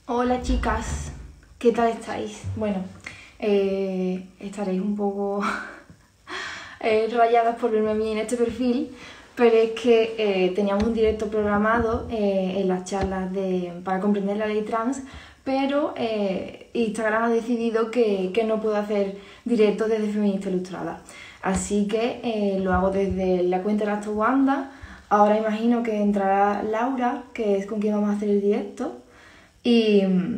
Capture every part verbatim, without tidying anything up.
Hola chicas, ¿qué tal estáis? Bueno, eh, estaréis un poco eh, rayadas por verme a mí en este perfil, pero es que eh, teníamos un directo programado eh, en las charlas de, para comprender la ley trans, pero eh, Instagram ha decidido que, que no puedo hacer directo desde Feminista Ilustrada. Así que eh, lo hago desde la cuenta de la Wanda. Ahora imagino que entrará Laura, que es con quien vamos a hacer el directo. Y,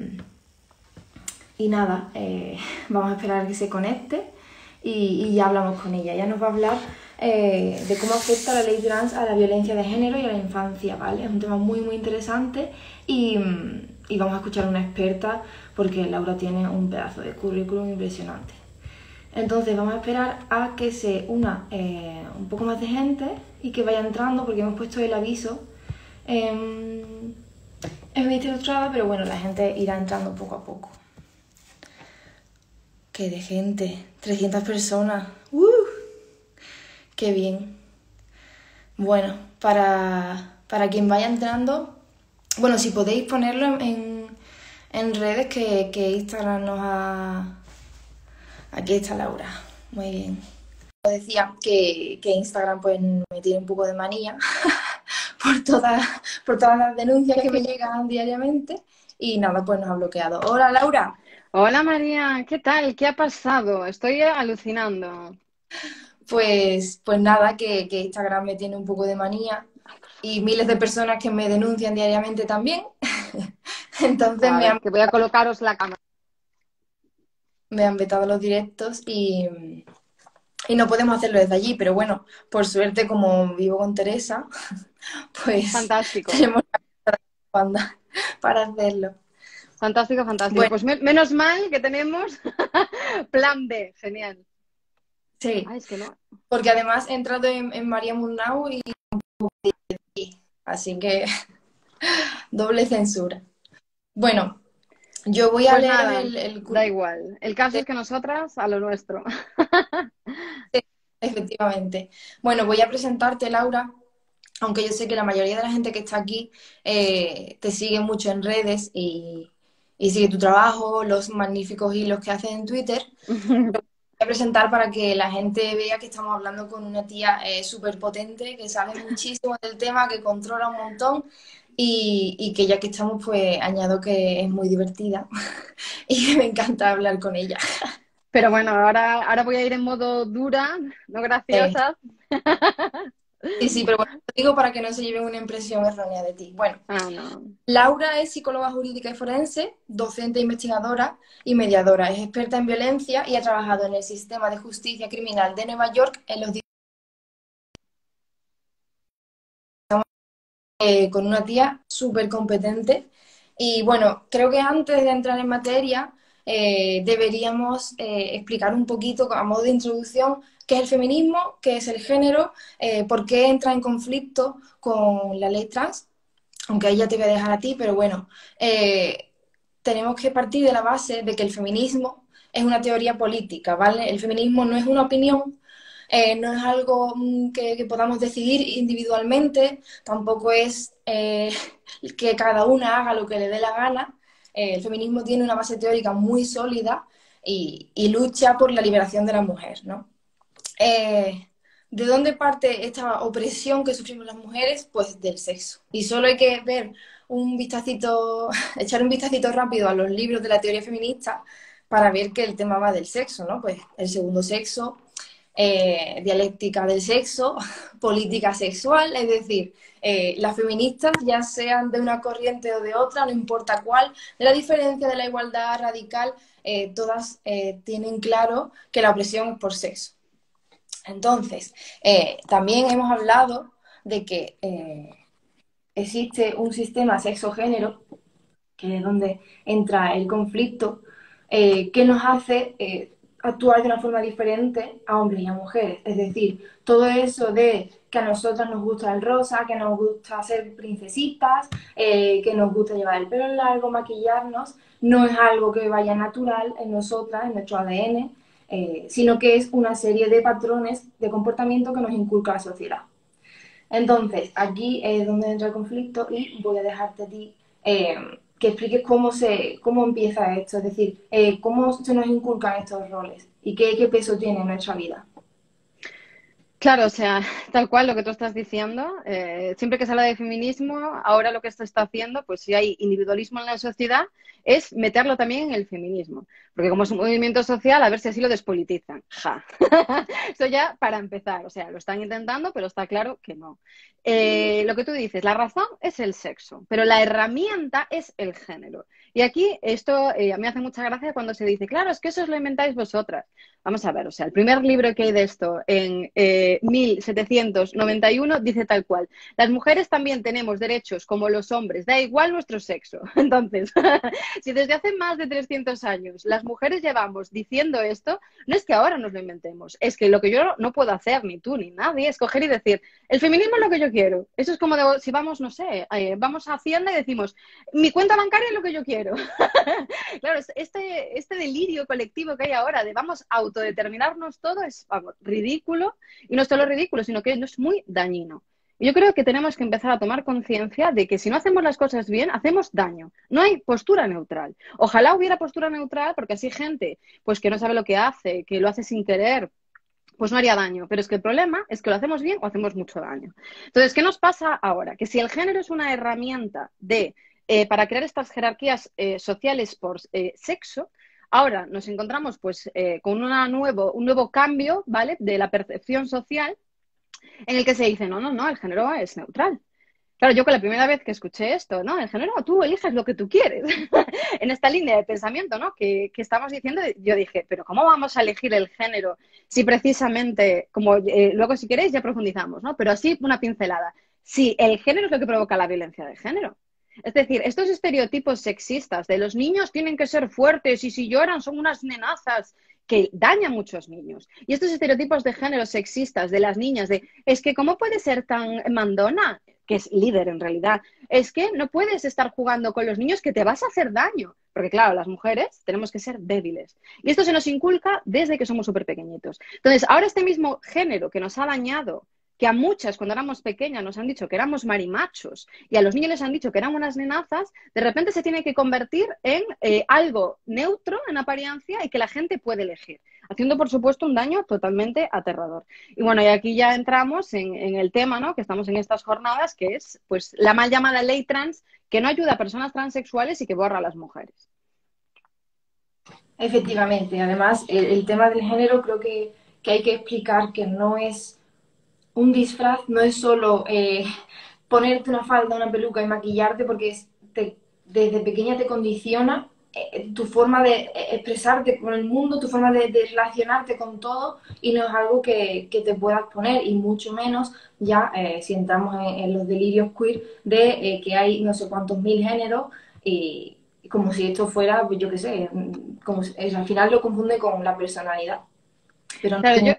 y nada, eh, vamos a esperar a que se conecte y, y ya hablamos con ella. Ella nos va a hablar eh, de cómo afecta la ley trans a la violencia de género y a la infancia, ¿vale? Es un tema muy, muy interesante y, y vamos a escuchar a una experta porque Laura tiene un pedazo de currículum impresionante. Entonces vamos a esperar a que se una eh, un poco más de gente y que vaya entrando porque hemos puesto el aviso. Eh, es Feminista Ilustrada, pero bueno, la gente irá entrando poco a poco. ¡Qué de gente! trescientas personas. ¡Uh! ¡Qué bien! Bueno, para, para quien vaya entrando, bueno, si podéis ponerlo en, en redes que, que Instagram nos ha... Aquí está Laura. Muy bien. Os decía que, que Instagram pues me tiene un poco de manía por todas, por todas las denuncias que me llegan diariamente y nada, pues nos ha bloqueado. Hola Laura. Hola María, ¿qué tal? ¿Qué ha pasado? Estoy alucinando. Pues, pues nada, que, que Instagram me tiene un poco de manía y miles de personas que me denuncian diariamente también. Entonces A me ver, han, que voy a colocaros la cámara. me han vetado los directos y, y no podemos hacerlo desde allí, pero bueno, por suerte como vivo con Teresa, pues Fantástico, tenemos la banda para hacerlo. fantástico, fantástico. Bueno, Pues me- menos mal que tenemos plan B, genial. sí, Ay, es que no. porque además he entrado en, en María Murnau y así que doble censura. Bueno, yo voy a Pues leeros nada, el, el da currículum. igual. El caso es que nosotras a lo nuestro. Efectivamente. Bueno, voy a presentarte, Laura, aunque yo sé que la mayoría de la gente que está aquí eh, te sigue mucho en redes y, y sigue tu trabajo, los magníficos hilos que haces en Twitter. Voy a presentar para que la gente vea que estamos hablando con una tía eh, súper potente, que sabe muchísimo del tema, que controla un montón y, y que ya que estamos, pues añado que es muy divertida y que me encanta hablar con ella. Pero bueno, ahora, ahora voy a ir en modo dura, no Eh, graciosa. sí, sí, pero bueno, lo digo para que no se lleven una impresión errónea de ti. Bueno. Ah, no. Laura es psicóloga jurídica y forense, docente, investigadora y mediadora. Es experta en violencia y ha trabajado en el sistema de justicia criminal de Nueva York en los eh, con una tía súper competente. Y bueno, creo que antes de entrar en materia, eh, deberíamos eh, explicar un poquito, a modo de introducción, qué es el feminismo, qué es el género, eh, por qué entra en conflicto con la ley trans, aunque ahí ya te voy a dejar a ti, pero bueno, eh, tenemos que partir de la base de que el feminismo es una teoría política, ¿vale? El feminismo no es una opinión, eh, no es algo mm, que, que podamos decidir individualmente, tampoco es eh, que cada una haga lo que le dé la gana. Eh, el feminismo tiene una base teórica muy sólida y, y lucha por la liberación de la mujer, ¿no? Eh, ¿De dónde parte esta opresión que sufrimos las mujeres? Pues del sexo. Y solo hay que ver un vistacito, echar un vistacito rápido a los libros de la teoría feminista para ver que el tema va del sexo, ¿no? Pues el segundo sexo, eh, dialéctica del sexo, política sexual, es decir, eh, las feministas, ya sean de una corriente o de otra, no importa cuál, de la diferencia de la igualdad radical, eh, todas eh, tienen claro que la opresión es por sexo. Entonces, eh, también hemos hablado de que eh, existe un sistema sexo-género, que es donde entra el conflicto, eh, que nos hace eh, actuar de una forma diferente a hombres y a mujeres. Es decir, todo eso de que a nosotras nos gusta el rosa, que nos gusta ser princesitas, eh, que nos gusta llevar el pelo largo, maquillarnos, no es algo que vaya natural en nosotras, en nuestro A D N, eh, sino que es una serie de patrones de comportamiento que nos inculca la sociedad. Entonces, aquí es donde entra el conflicto y voy a dejarte a ti. Eh, que expliques cómo, se, cómo empieza esto, es decir, eh, cómo se nos inculcan estos roles y qué, qué peso tiene en nuestra vida. Claro, o sea, tal cual lo que tú estás diciendo, eh, siempre que se habla de feminismo, ahora lo que se está haciendo, pues si hay individualismo en la sociedad, es meterlo también en el feminismo. Porque como es un movimiento social, a ver si así lo despolitizan. Ja. Eso ya para empezar, o sea, lo están intentando, pero está claro que no. Eh, lo que tú dices, la razón es el sexo, pero la herramienta es el género. Y aquí esto eh, a mí me hace mucha gracia cuando se dice, claro, es que eso os lo inventáis vosotras. Vamos a ver, o sea, el primer libro que hay de esto en eh, mil setecientos noventa y uno dice tal cual, las mujeres también tenemos derechos como los hombres, da igual nuestro sexo. Entonces, si desde hace más de trescientos años las mujeres llevamos diciendo esto, no es que ahora nos lo inventemos, es que lo que yo no puedo hacer, ni tú ni nadie, es coger y decir, el feminismo es lo que yo quiero. Eso es como de, si vamos, no sé, eh, vamos a Hacienda y decimos, mi cuenta bancaria es lo que yo quiero. Claro, este, este delirio colectivo que hay ahora de vamos a autodeterminarnos todo es, vamos, ridículo, y no solo ridículo, sino que es muy dañino. Y yo creo que tenemos que empezar a tomar conciencia de que si no hacemos las cosas bien, hacemos daño. No hay postura neutral. Ojalá hubiera postura neutral, porque así gente pues que no sabe lo que hace, que lo hace sin querer, pues no haría daño. Pero es que el problema es que lo hacemos bien o hacemos mucho daño. Entonces, ¿qué nos pasa ahora? Que si el género es una herramienta de, eh, para crear estas jerarquías eh, sociales por eh, sexo, ahora nos encontramos pues eh, con una nuevo, un nuevo cambio, ¿vale?, de la percepción social en el que se dice, no, no, no, el género es neutral. Claro, yo con la primera vez que escuché esto, ¿no? El género, tú eliges lo que tú quieres. En esta línea de pensamiento, ¿no? Que, que estamos diciendo, yo dije, pero ¿cómo vamos a elegir el género si precisamente, como eh, luego si queréis ya profundizamos, ¿no? Pero así una pincelada. Si el género es lo que provoca la violencia de género. Es decir, estos estereotipos sexistas de los niños tienen que ser fuertes y si lloran son unas nenazas que dañan a muchos niños. Y estos estereotipos de género sexistas de las niñas, de es que ¿cómo puede ser tan mandona? Que es líder en realidad, es que no puedes estar jugando con los niños que te vas a hacer daño. Porque claro, las mujeres tenemos que ser débiles. Y esto se nos inculca desde que somos súper pequeñitos. Entonces, ahora este mismo género que nos ha dañado, que a muchas cuando éramos pequeñas nos han dicho que éramos marimachos y a los niños les han dicho que eran unas nenazas, de repente se tiene que convertir en eh, algo neutro en apariencia y que la gente puede elegir, haciendo por supuesto un daño totalmente aterrador. Y bueno, y aquí ya entramos en, en el tema, ¿no?, que estamos en estas jornadas, que es pues la mal llamada ley trans, que no ayuda a personas transexuales y que borra a las mujeres. Efectivamente, además el, el tema del género creo que, que hay que explicar que no es un disfraz, no es solo eh, ponerte una falda, una peluca y maquillarte, porque es, te, desde pequeña te condiciona eh, tu forma de eh, expresarte con el mundo, tu forma de, de relacionarte con todo, y no es algo que, que te puedas poner, y mucho menos ya eh, si entramos en, en, los delirios queer de eh, que hay no sé cuántos mil géneros, y, y como si esto fuera, pues yo qué sé, como si, es, al final lo confunde con la personalidad. Pero Claro, no, yo,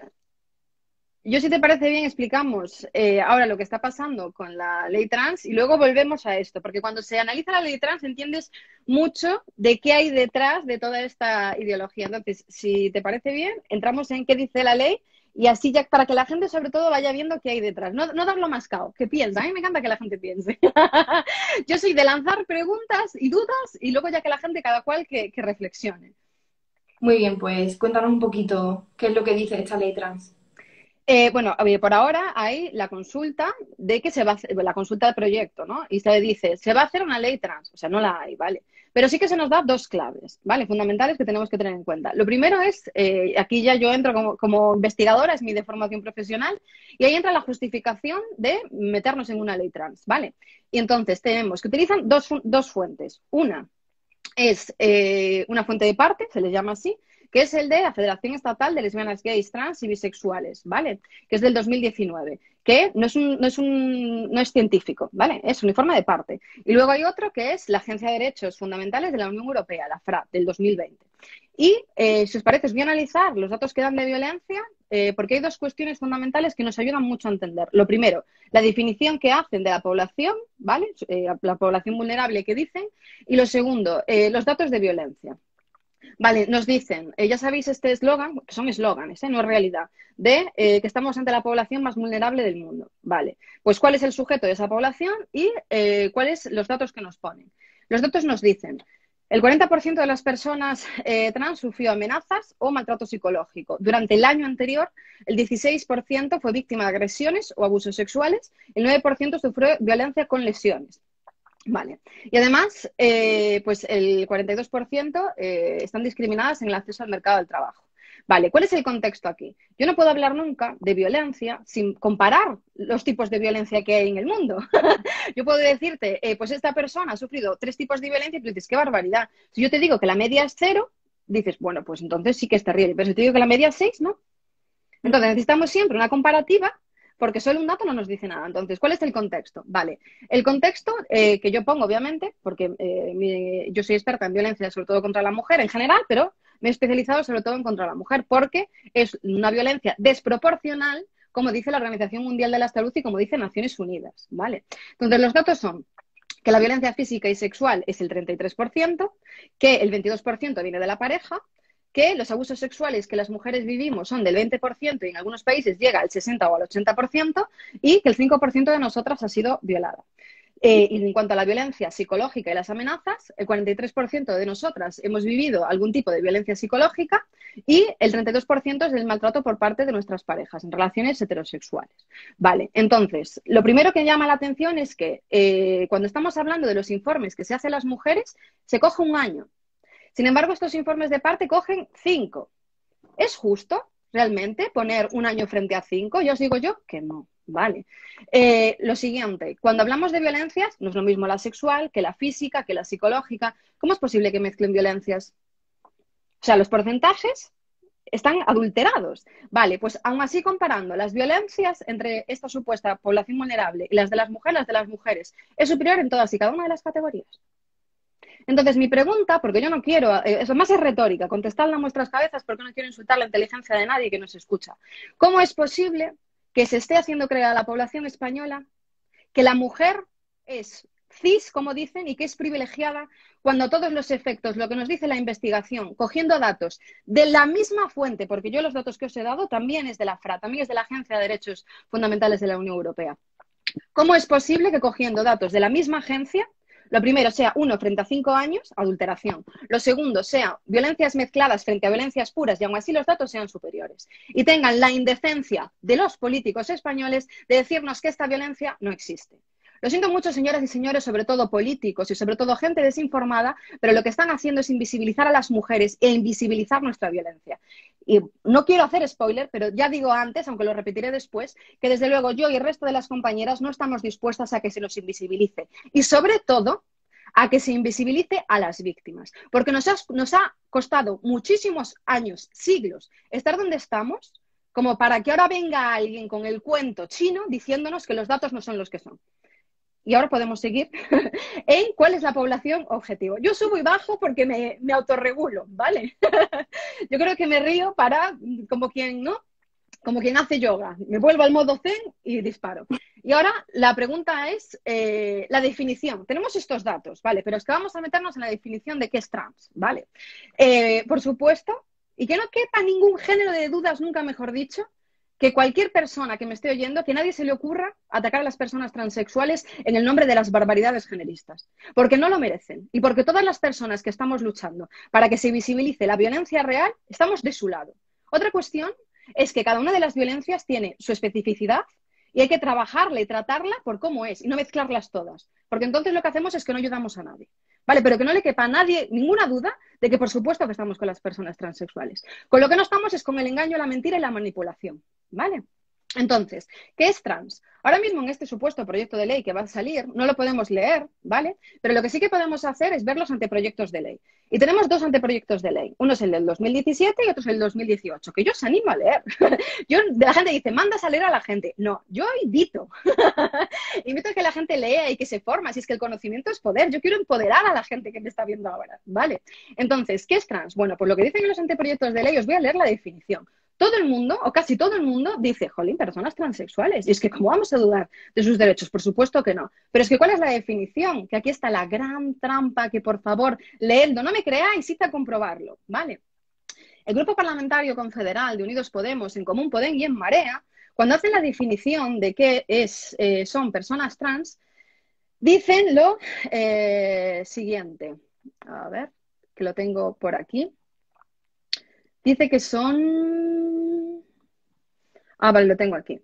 Yo, si te parece bien, explicamos eh, ahora lo que está pasando con la ley trans y luego volvemos a esto, porque cuando se analiza la ley trans entiendes mucho de qué hay detrás de toda esta ideología. Entonces, si te parece bien, entramos en qué dice la ley y así ya para que la gente sobre todo vaya viendo qué hay detrás. No, no darlo mascado, que piensa. A mí me encanta que la gente piense. Yo soy de lanzar preguntas y dudas y luego ya que la gente, cada cual, que, que reflexione. muy bien, pues cuéntanos un poquito qué es lo que dice esta ley trans. Eh, bueno, por ahora hay la consulta de que se va a hacer, la consulta de proyecto, ¿no? Y se dice, se va a hacer una ley trans, o sea, no la hay, ¿vale? Pero sí que se nos da dos claves, ¿vale?, fundamentales que tenemos que tener en cuenta. Lo primero es, eh, aquí ya yo entro como, como investigadora, es mi de formación profesional, y ahí entra la justificación de meternos en una ley trans, ¿vale? Y entonces tenemos que utilizan dos, dos fuentes. Una es eh, una fuente de parte, se les llama así, que es el de la Federación Estatal de Lesbianas, Gays, Trans y Bisexuales, ¿vale? Que es del dos mil diecinueve, que no es, un, no es, un, no es científico, ¿vale? Es un informe de parte. Y luego hay otro que es la Agencia de Derechos Fundamentales de la Unión Europea, la FRA, del dos mil veinte. Y, eh, si os parece, os voy a analizar los datos que dan de violencia, eh, porque hay dos cuestiones fundamentales que nos ayudan mucho a entender. Lo primero, la definición que hacen de la población, ¿vale? Eh, la población vulnerable que dicen. Y lo segundo, eh, los datos de violencia. Vale, nos dicen, eh, ya sabéis este eslogan, que son eslóganes, ¿eh?, no es realidad, de eh, que estamos ante la población más vulnerable del mundo. Vale, pues ¿cuál es el sujeto de esa población y eh, cuáles los datos que nos ponen? Los datos nos dicen, el cuarenta por ciento de las personas eh, trans sufrió amenazas o maltrato psicológico. Durante el año anterior, el dieciséis por ciento fue víctima de agresiones o abusos sexuales, el nueve por ciento sufrió violencia con lesiones. Vale. Y además, eh, pues el cuarenta y dos por ciento eh, están discriminadas en el acceso al mercado del trabajo. Vale, ¿cuál es el contexto aquí? Yo no puedo hablar nunca de violencia sin comparar los tipos de violencia que hay en el mundo. Yo puedo decirte, eh, pues esta persona ha sufrido tres tipos de violencia y tú dices, qué barbaridad. Si yo te digo que la media es cero, dices, bueno, pues entonces sí que es terrible. Pero si te digo que la media es seis, ¿no? Entonces necesitamos siempre una comparativa porque solo un dato no nos dice nada. Entonces, ¿cuál es el contexto? Vale, el contexto eh, que yo pongo, obviamente, porque eh, mi, yo soy experta en violencia, sobre todo contra la mujer en general, pero me he especializado sobre todo en contra la mujer, porque es una violencia desproporcional, como dice la Organización Mundial de la Salud y como dice Naciones Unidas, ¿vale? Entonces, los datos son que la violencia física y sexual es el treinta y tres por ciento, que el veintidós por ciento viene de la pareja, que los abusos sexuales que las mujeres vivimos son del veinte por ciento y en algunos países llega al sesenta o al ochenta por ciento y que el cinco por ciento de nosotras ha sido violada. Eh, y en cuanto a la violencia psicológica y las amenazas, el cuarenta y tres por ciento de nosotras hemos vivido algún tipo de violencia psicológica y el treinta y dos por ciento es del maltrato por parte de nuestras parejas en relaciones heterosexuales. Vale, entonces, lo primero que llama la atención es que eh, cuando estamos hablando de los informes que se hacen las mujeres, se coge un año. Sin embargo, estos informes de parte cogen cinco. ¿Es justo realmente poner un año frente a cinco? Yo os digo yo que no. Vale. Eh, lo siguiente, cuando hablamos de violencias, no es lo mismo la sexual que la física, que la psicológica. ¿Cómo es posible que mezclen violencias? O sea, los porcentajes están adulterados. Vale, pues aún así comparando las violencias entre esta supuesta población vulnerable y las de las mujeres, las de las mujeres, es superior en todas y cada una de las categorías. Entonces, mi pregunta, porque yo no quiero, eh, eso más es retórica, contestarla a nuestras cabezas porque no quiero insultar la inteligencia de nadie que nos escucha. ¿Cómo es posible que se esté haciendo creer a la población española que la mujer es cis, como dicen, y que es privilegiada cuando todos los efectos, lo que nos dice la investigación, cogiendo datos de la misma fuente, porque yo los datos que os he dado también es de la F R A, también es de la Agencia de Derechos Fundamentales de la Unión Europea? ¿Cómo es posible que cogiendo datos de la misma agencia, lo primero sea uno frente a cinco años, adulteración. Lo segundo sea violencias mezcladas frente a violencias puras y aún así los datos sean superiores? Y tengan la indecencia de los políticos españoles de decirnos que esta violencia no existe. Lo siento mucho, señoras y señores, sobre todo políticos y sobre todo gente desinformada, pero lo que están haciendo es invisibilizar a las mujeres e invisibilizar nuestra violencia. Y no quiero hacer spoiler, pero ya digo antes, aunque lo repetiré después, que desde luego yo y el resto de las compañeras no estamos dispuestas a que se nos invisibilice. Y sobre todo, a que se invisibilice a las víctimas. Porque nos ha, nos ha costado muchísimos años, siglos, estar donde estamos, como para que ahora venga alguien con el cuento chino diciéndonos que los datos no son los que son. Y ahora podemos seguir en cuál es la población objetivo. Yo subo y bajo porque me, me autorregulo, ¿vale? Yo creo que me río para, como quien, ¿no? Como quien hace yoga. Me vuelvo al modo zen y disparo. Y ahora la pregunta es eh, la definición. Tenemos estos datos, ¿vale? Pero es que vamos a meternos en la definición de qué es trans, ¿vale? Eh, por supuesto, y que no quepa ningún género de dudas, nunca mejor dicho, que cualquier persona que me esté oyendo, que nadie se le ocurra atacar a las personas transexuales en el nombre de las barbaridades generistas, porque no lo merecen y porque todas las personas que estamos luchando para que se visibilice la violencia real, estamos de su lado. Otra cuestión es que cada una de las violencias tiene su especificidad y hay que trabajarla y tratarla por cómo es y no mezclarlas todas, porque entonces lo que hacemos es que no ayudamos a nadie. Vale, pero que no le quepa a nadie ninguna duda de que por supuesto que estamos con las personas transexuales. Con lo que no estamos es con el engaño, la mentira y la manipulación. ¿Vale? Entonces, ¿qué es trans? Ahora mismo en este supuesto proyecto de ley que va a salir, no lo podemos leer, ¿vale? Pero lo que sí que podemos hacer es ver los anteproyectos de ley. Y tenemos dos anteproyectos de ley. Uno es el del dos mil diecisiete y otro es el del dos mil dieciocho, que yo os animo a leer. Yo, la gente dice, mandas a leer a la gente. No, yo invito. Invito a que la gente lea y que se forma. Si es que el conocimiento es poder. Yo quiero empoderar a la gente que me está viendo ahora, ¿vale? Entonces, ¿qué es trans? Bueno, pues lo que dicen en los anteproyectos de ley, os voy a leer la definición. Todo el mundo, o casi todo el mundo, dice, jolín, personas transexuales. Y es que, ¿cómo vamos a dudar de sus derechos? Por supuesto que no. Pero es que, ¿cuál es la definición? Que aquí está la gran trampa, que por favor, leedlo. No me creáis, cita a comprobarlo, ¿vale? El Grupo Parlamentario Confederal de Unidos Podemos, En Común Podem y En Marea, cuando hacen la definición de qué es, eh, son personas trans, Dicen lo eh, siguiente. A ver, que lo tengo por aquí. Dice que son... Ah, vale, lo tengo aquí.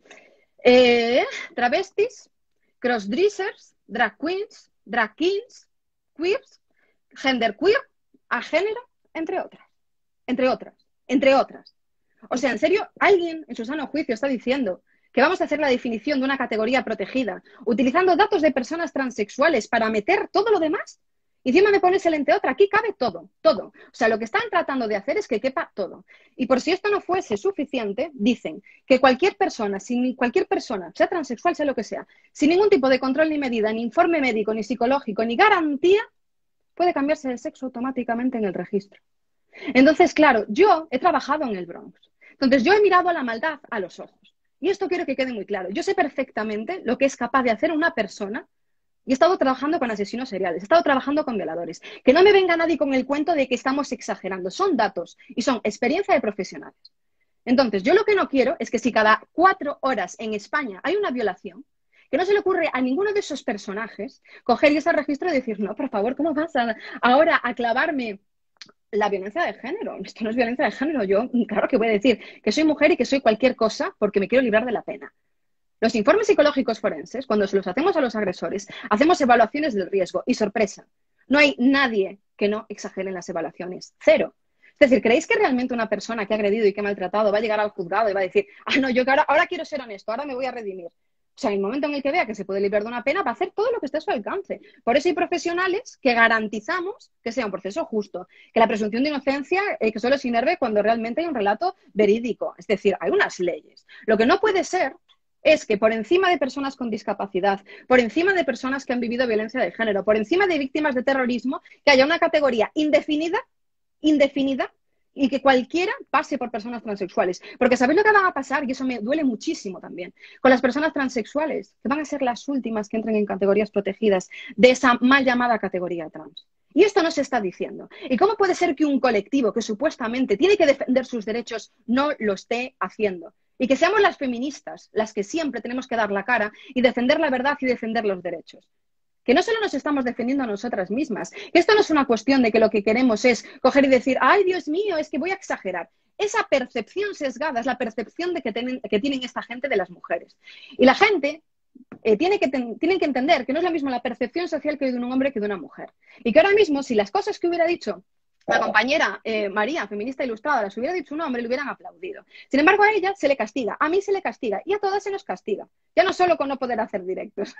Eh, travestis, crossdressers, drag queens, drag kings, queers, genderqueer, agénero, entre otras. Entre otras. Entre otras. O sea, en serio, alguien en su sano juicio está diciendo que vamos a hacer la definición de una categoría protegida utilizando datos de personas transexuales para meter todo lo demás. Y encima me pones el entre otra. Aquí cabe todo, todo. O sea, lo que están tratando de hacer es que quepa todo. Y por si esto no fuese suficiente, dicen que cualquier persona, sin cualquier persona, sea transexual, sea lo que sea, sin ningún tipo de control ni medida, ni informe médico, ni psicológico, ni garantía, puede cambiarse de sexo automáticamente en el registro. Entonces, claro, yo he trabajado en el Bronx. Entonces, yo he mirado a la maldad a los ojos. Y esto quiero que quede muy claro. Yo sé perfectamente lo que es capaz de hacer una persona y he estado trabajando con asesinos seriales, he estado trabajando con violadores. Que no me venga nadie con el cuento de que estamos exagerando. Son datos y son experiencia de profesionales. Entonces, yo lo que no quiero es que si cada cuatro horas en España hay una violación, que no se le ocurre a ninguno de esos personajes coger ese registro y decir, no, por favor, ¿cómo vas a, ahora a clavarme la violencia de género? Esto no es violencia de género. Yo, claro que voy a decir que soy mujer y que soy cualquier cosa porque me quiero librar de la pena. Los informes psicológicos forenses, cuando se los hacemos a los agresores, hacemos evaluaciones del riesgo y sorpresa. No hay nadie que no exagere en las evaluaciones. Cero. Es decir, ¿creéis que realmente una persona que ha agredido y que ha maltratado va a llegar al juzgado y va a decir, ah, no, yo que ahora, ahora quiero ser honesto, ahora me voy a redimir? O sea, en el momento en el que vea que se puede librar de una pena, va a hacer todo lo que esté a su alcance. Por eso hay profesionales que garantizamos que sea un proceso justo, que la presunción de inocencia eh, que solo se inerve cuando realmente hay un relato verídico. Es decir, hay unas leyes. Lo que no puede ser es que por encima de personas con discapacidad, por encima de personas que han vivido violencia de género, por encima de víctimas de terrorismo, que haya una categoría indefinida, indefinida, y que cualquiera pase por personas transexuales. Porque ¿sabéis lo que va a pasar? Y eso me duele muchísimo también. Con las personas transexuales, que van a ser las últimas que entren en categorías protegidas de esa mal llamada categoría trans. Y esto no se está diciendo. ¿Y cómo puede ser que un colectivo que supuestamente tiene que defender sus derechos no lo esté haciendo? Y que seamos las feministas las que siempre tenemos que dar la cara y defender la verdad y defender los derechos. Que no solo nos estamos defendiendo a nosotras mismas, que esto no es una cuestión de que lo que queremos es coger y decir, ay, Dios mío, es que voy a exagerar. Esa percepción sesgada es la percepción de que, tienen, que tienen esta gente de las mujeres. Y la gente eh, tiene que ten, tienen que entender que no es lo mismo la percepción social que de un hombre que de una mujer. Y que ahora mismo, si las cosas que hubiera dicho la compañera eh, María, feminista ilustrada, las hubiera dicho un hombre, le hubieran aplaudido. Sin embargo, a ella se le castiga, a mí se le castiga y a todas se nos castiga. Ya no solo con no poder hacer directos,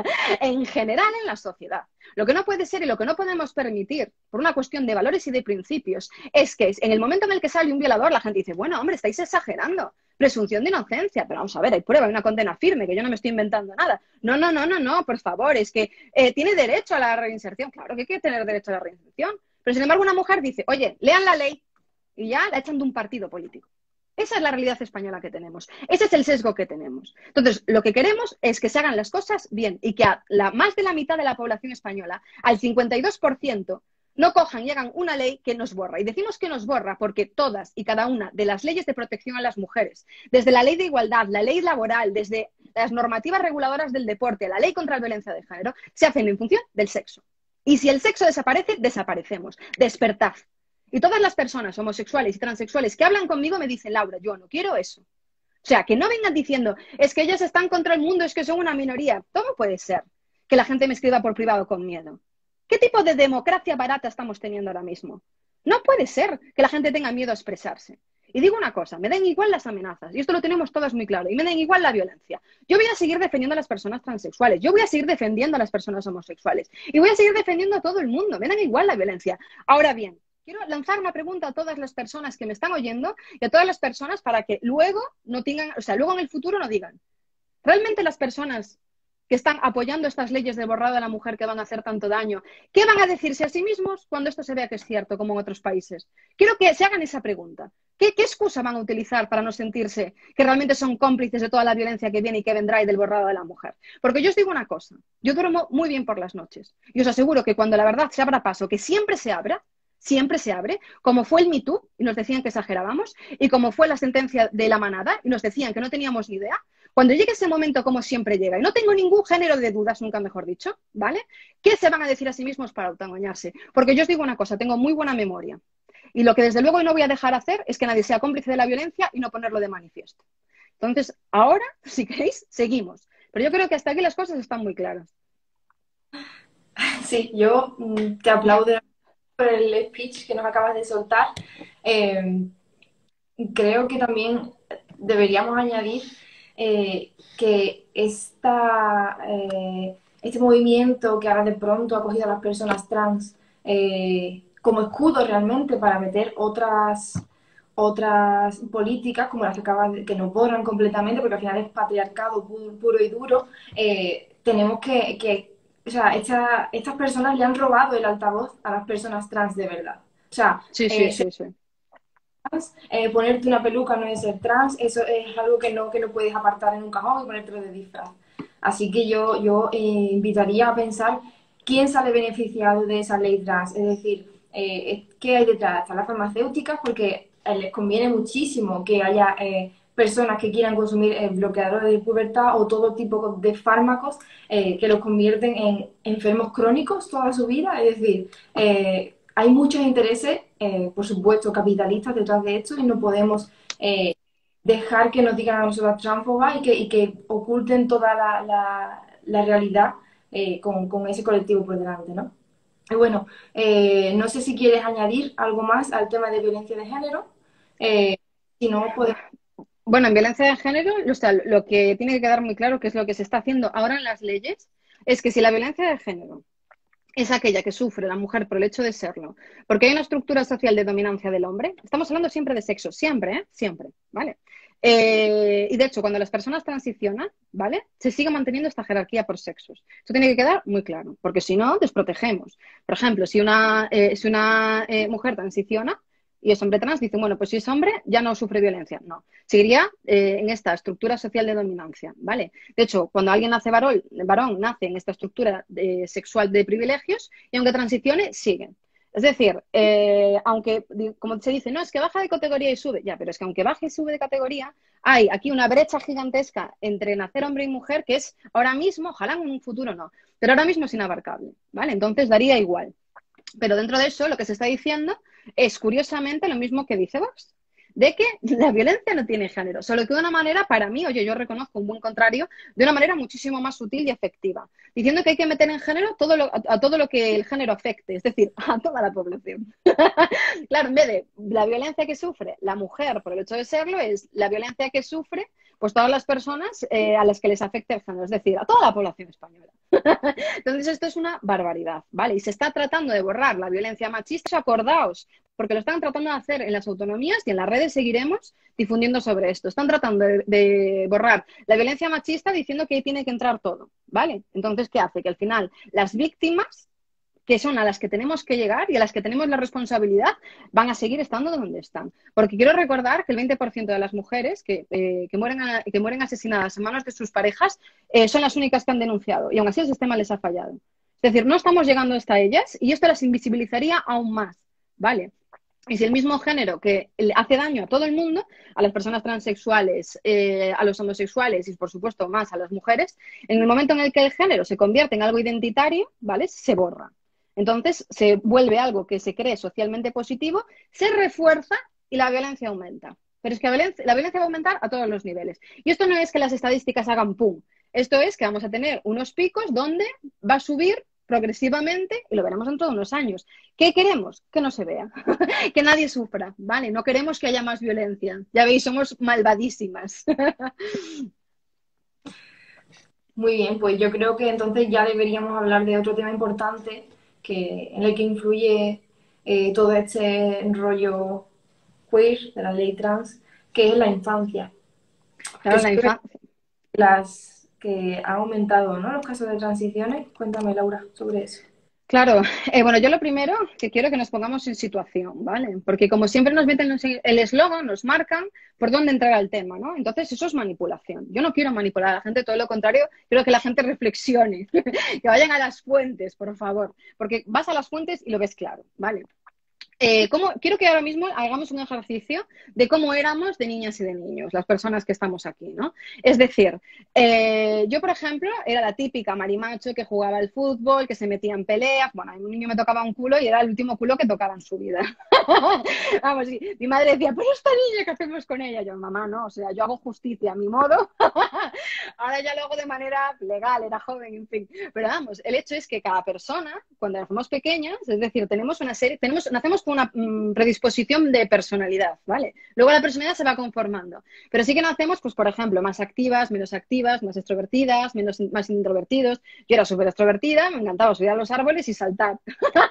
en general en la sociedad. Lo que no puede ser y lo que no podemos permitir, por una cuestión de valores y de principios, es que en el momento en el que sale un violador, la gente dice, bueno, hombre, estáis exagerando. Presunción de inocencia, pero vamos a ver, hay prueba, hay una condena firme, que yo no me estoy inventando nada. No, no, no, no, no, por favor, es que eh, tiene derecho a la reinserción. Claro que quiere tener derecho a la reinserción. Pero sin embargo una mujer dice, oye, lean la ley y ya la echan de un partido político. Esa es la realidad española que tenemos. Ese es el sesgo que tenemos. Entonces, lo que queremos es que se hagan las cosas bien y que a la, más de la mitad de la población española, al cincuenta y dos por ciento, no cojan y hagan una ley que nos borra. Y decimos que nos borra porque todas y cada una de las leyes de protección a las mujeres, desde la ley de igualdad, la ley laboral, desde las normativas reguladoras del deporte, la ley contra la violencia de género, se hacen en función del sexo. Y si el sexo desaparece, desaparecemos. Despertad. Y todas las personas homosexuales y transexuales que hablan conmigo me dicen, Laura, yo no quiero eso. O sea, que no vengan diciendo, es que ellas están contra el mundo, es que son una minoría. ¿Cómo puede ser que la gente me escriba por privado con miedo? ¿Qué tipo de democracia barata estamos teniendo ahora mismo? No puede ser que la gente tenga miedo a expresarse. Y digo una cosa, me den igual las amenazas, y esto lo tenemos todas muy claro, y me den igual la violencia. Yo voy a seguir defendiendo a las personas transexuales, yo voy a seguir defendiendo a las personas homosexuales, y voy a seguir defendiendo a todo el mundo, me dan igual la violencia. Ahora bien, quiero lanzar una pregunta a todas las personas que me están oyendo y a todas las personas para que luego no tengan, o sea, luego en el futuro no digan, ¿realmente las personas que están apoyando estas leyes de borrado de la mujer que van a hacer tanto daño, qué van a decirse a sí mismos cuando esto se vea que es cierto, como en otros países? Quiero que se hagan esa pregunta. ¿Qué, qué excusa van a utilizar para no sentirse que realmente son cómplices de toda la violencia que viene y que vendrá y del borrado de la mujer? Porque yo os digo una cosa, yo duermo muy bien por las noches y os aseguro que cuando la verdad se abra paso, que siempre se abra, siempre se abre, como fue el Me Too y nos decían que exagerábamos, y como fue la sentencia de La Manada y nos decían que no teníamos ni idea, Cuando llegue ese momento, como siempre llega, y no tengo ningún género de dudas, nunca mejor dicho, ¿vale? ¿Qué se van a decir a sí mismos para autoengañarse? Porque yo os digo una cosa, tengo muy buena memoria. Y lo que desde luego no voy a dejar hacer es que nadie sea cómplice de la violencia y no ponerlo de manifiesto. Entonces, ahora, si queréis, seguimos. Pero yo creo que hasta aquí las cosas están muy claras. Sí, yo mm, te aplaudo por el speech que nos acabas de soltar. Eh, creo que también deberíamos añadir eh, que esta, eh, este movimiento que ahora de pronto ha cogido a las personas trans eh, como escudo realmente para meter otras, otras políticas como las que acabas de, que nos borran completamente, porque al final es patriarcado puro, puro y duro, eh, tenemos que, que o sea, esta, estas personas le han robado el altavoz a las personas trans de verdad. O sea, Sí, sí, eh, sí, sí. eh, ponerte una peluca no es ser trans, eso es algo que no, que no puedes apartar en un cajón y ponértelo de disfraz. Así que yo, yo eh, invitaría a pensar quién sale beneficiado de esa ley trans, es decir, eh, qué hay detrás. Están las farmacéuticas porque eh, les conviene muchísimo que haya eh, personas que quieran consumir eh, bloqueadores de pubertad o todo tipo de fármacos eh, que los convierten en enfermos crónicos toda su vida, es decir, eh, hay muchos intereses, eh, por supuesto, capitalistas detrás de esto y no podemos eh, dejar que nos digan a nosotros transfobas y que, y que oculten toda la, la, la realidad eh, con, con, ese colectivo por delante, ¿no? Y bueno, eh, no sé si quieres añadir algo más al tema de violencia de género. Eh, si no, podemos... Bueno, en violencia de género, o sea, lo que tiene que quedar muy claro, que es lo que se está haciendo ahora en las leyes, es que si la violencia de género es aquella que sufre la mujer por el hecho de serlo, porque hay una estructura social de dominancia del hombre. Estamos hablando siempre de sexo, siempre, ¿eh? Siempre, ¿vale? Eh, y de hecho, cuando las personas transicionan, ¿vale? Se sigue manteniendo esta jerarquía por sexos. Esto tiene que quedar muy claro, porque si no, desprotegemos. Por ejemplo, si una, eh, si una eh, mujer transiciona y es hombre trans, dicen, bueno, pues si es hombre, ya no sufre violencia. No, seguiría eh, en esta estructura social de dominancia, ¿vale? De hecho, cuando alguien nace varón, varón nace en esta estructura de, sexual de privilegios y aunque transicione, sigue. Es decir, eh, aunque, como se dice, no, es que baja de categoría y sube, ya, pero es que aunque baje y sube de categoría, hay aquí una brecha gigantesca entre nacer hombre y mujer que es ahora mismo, ojalá en un futuro no, pero ahora mismo es inabarcable, ¿vale? Entonces daría igual. Pero dentro de eso, lo que se está diciendo es, curiosamente, lo mismo que dice Vox, de que la violencia no tiene género, solo que de una manera, para mí, oye, yo reconozco un buen contrario, de una manera muchísimo más sutil y efectiva, diciendo que hay que meter en género todo lo, a, a todo lo que el género afecte, es decir, a toda la población. Claro, en vez de la violencia que sufre la mujer por el hecho de serlo, es la violencia que sufre pues todas las personas eh, a las que les afecte el género, es decir, a toda la población española. Entonces, esto es una barbaridad, ¿vale? Y se está tratando de borrar la violencia machista, acordaos, porque lo están tratando de hacer en las autonomías y en las redes seguiremos difundiendo sobre esto. Están tratando de, de borrar la violencia machista diciendo que ahí tiene que entrar todo, ¿vale? Entonces, ¿qué hace? Que al final las víctimas, que son a las que tenemos que llegar y a las que tenemos la responsabilidad, van a seguir estando donde están. Porque quiero recordar que el veinte por ciento de las mujeres que, eh, que, mueren, a, que mueren asesinadas en manos de sus parejas eh, son las únicas que han denunciado y aún así el sistema les ha fallado. Es decir, no estamos llegando hasta ellas y esto las invisibilizaría aún más, ¿vale? Y si el mismo género que hace daño a todo el mundo, a las personas transexuales, eh, a los homosexuales y, por supuesto, más a las mujeres, en el momento en el que el género se convierte en algo identitario, ¿vale? Se borra. Entonces, se vuelve algo que se cree socialmente positivo, se refuerza y la violencia aumenta. Pero es que la violencia, la violencia va a aumentar a todos los niveles. Y esto no es que las estadísticas hagan pum. Esto es que vamos a tener unos picos donde va a subir progresivamente y lo veremos dentro de unos años. ¿Qué queremos? Que no se vea, que nadie sufra, ¿vale? No queremos que haya más violencia. Ya veis, somos malvadísimas. Muy bien, pues yo creo que entonces ya deberíamos hablar de otro tema importante que, en el que influye eh, todo este rollo queer de la ley trans, que es la infancia. Que Claro, la son infancia. las que han aumentado, ¿no? Los casos de transiciones. Cuéntame, Laura, sobre eso. Claro, eh, bueno, yo lo primero que quiero que nos pongamos en situación, ¿vale? Porque como siempre nos meten el eslogan, nos marcan por dónde entrar al tema, ¿no? Entonces eso es manipulación. Yo no quiero manipular a la gente, todo lo contrario, quiero que la gente reflexione, que vayan a las fuentes, por favor, porque vas a las fuentes y lo ves claro, ¿vale? Eh, ¿cómo? Quiero que ahora mismo hagamos un ejercicio de cómo éramos de niñas y de niños, las personas que estamos aquí, ¿no? Es decir, eh, yo, por ejemplo, era la típica marimacho que jugaba al fútbol, que se metía en peleas. Bueno, a un niño me tocaba un culo y era el último culo que tocaba en su vida. Vamos, sí. Mi madre decía, pero esta niña, ¿qué hacemos con ella? Yo, mamá, no, o sea, yo hago justicia a mi modo. Ahora ya lo hago de manera legal, era joven, en fin. Pero vamos, el hecho es que cada persona, cuando somos pequeñas, es decir, tenemos una serie, tenemos, nacemos con una mm, predisposición de personalidad, ¿vale? Luego la personalidad se va conformando. Pero sí que nacemos, pues, por ejemplo, más activas, menos activas, más extrovertidas, menos, más introvertidos. Yo era súper extrovertida, me encantaba subir a los árboles y saltar.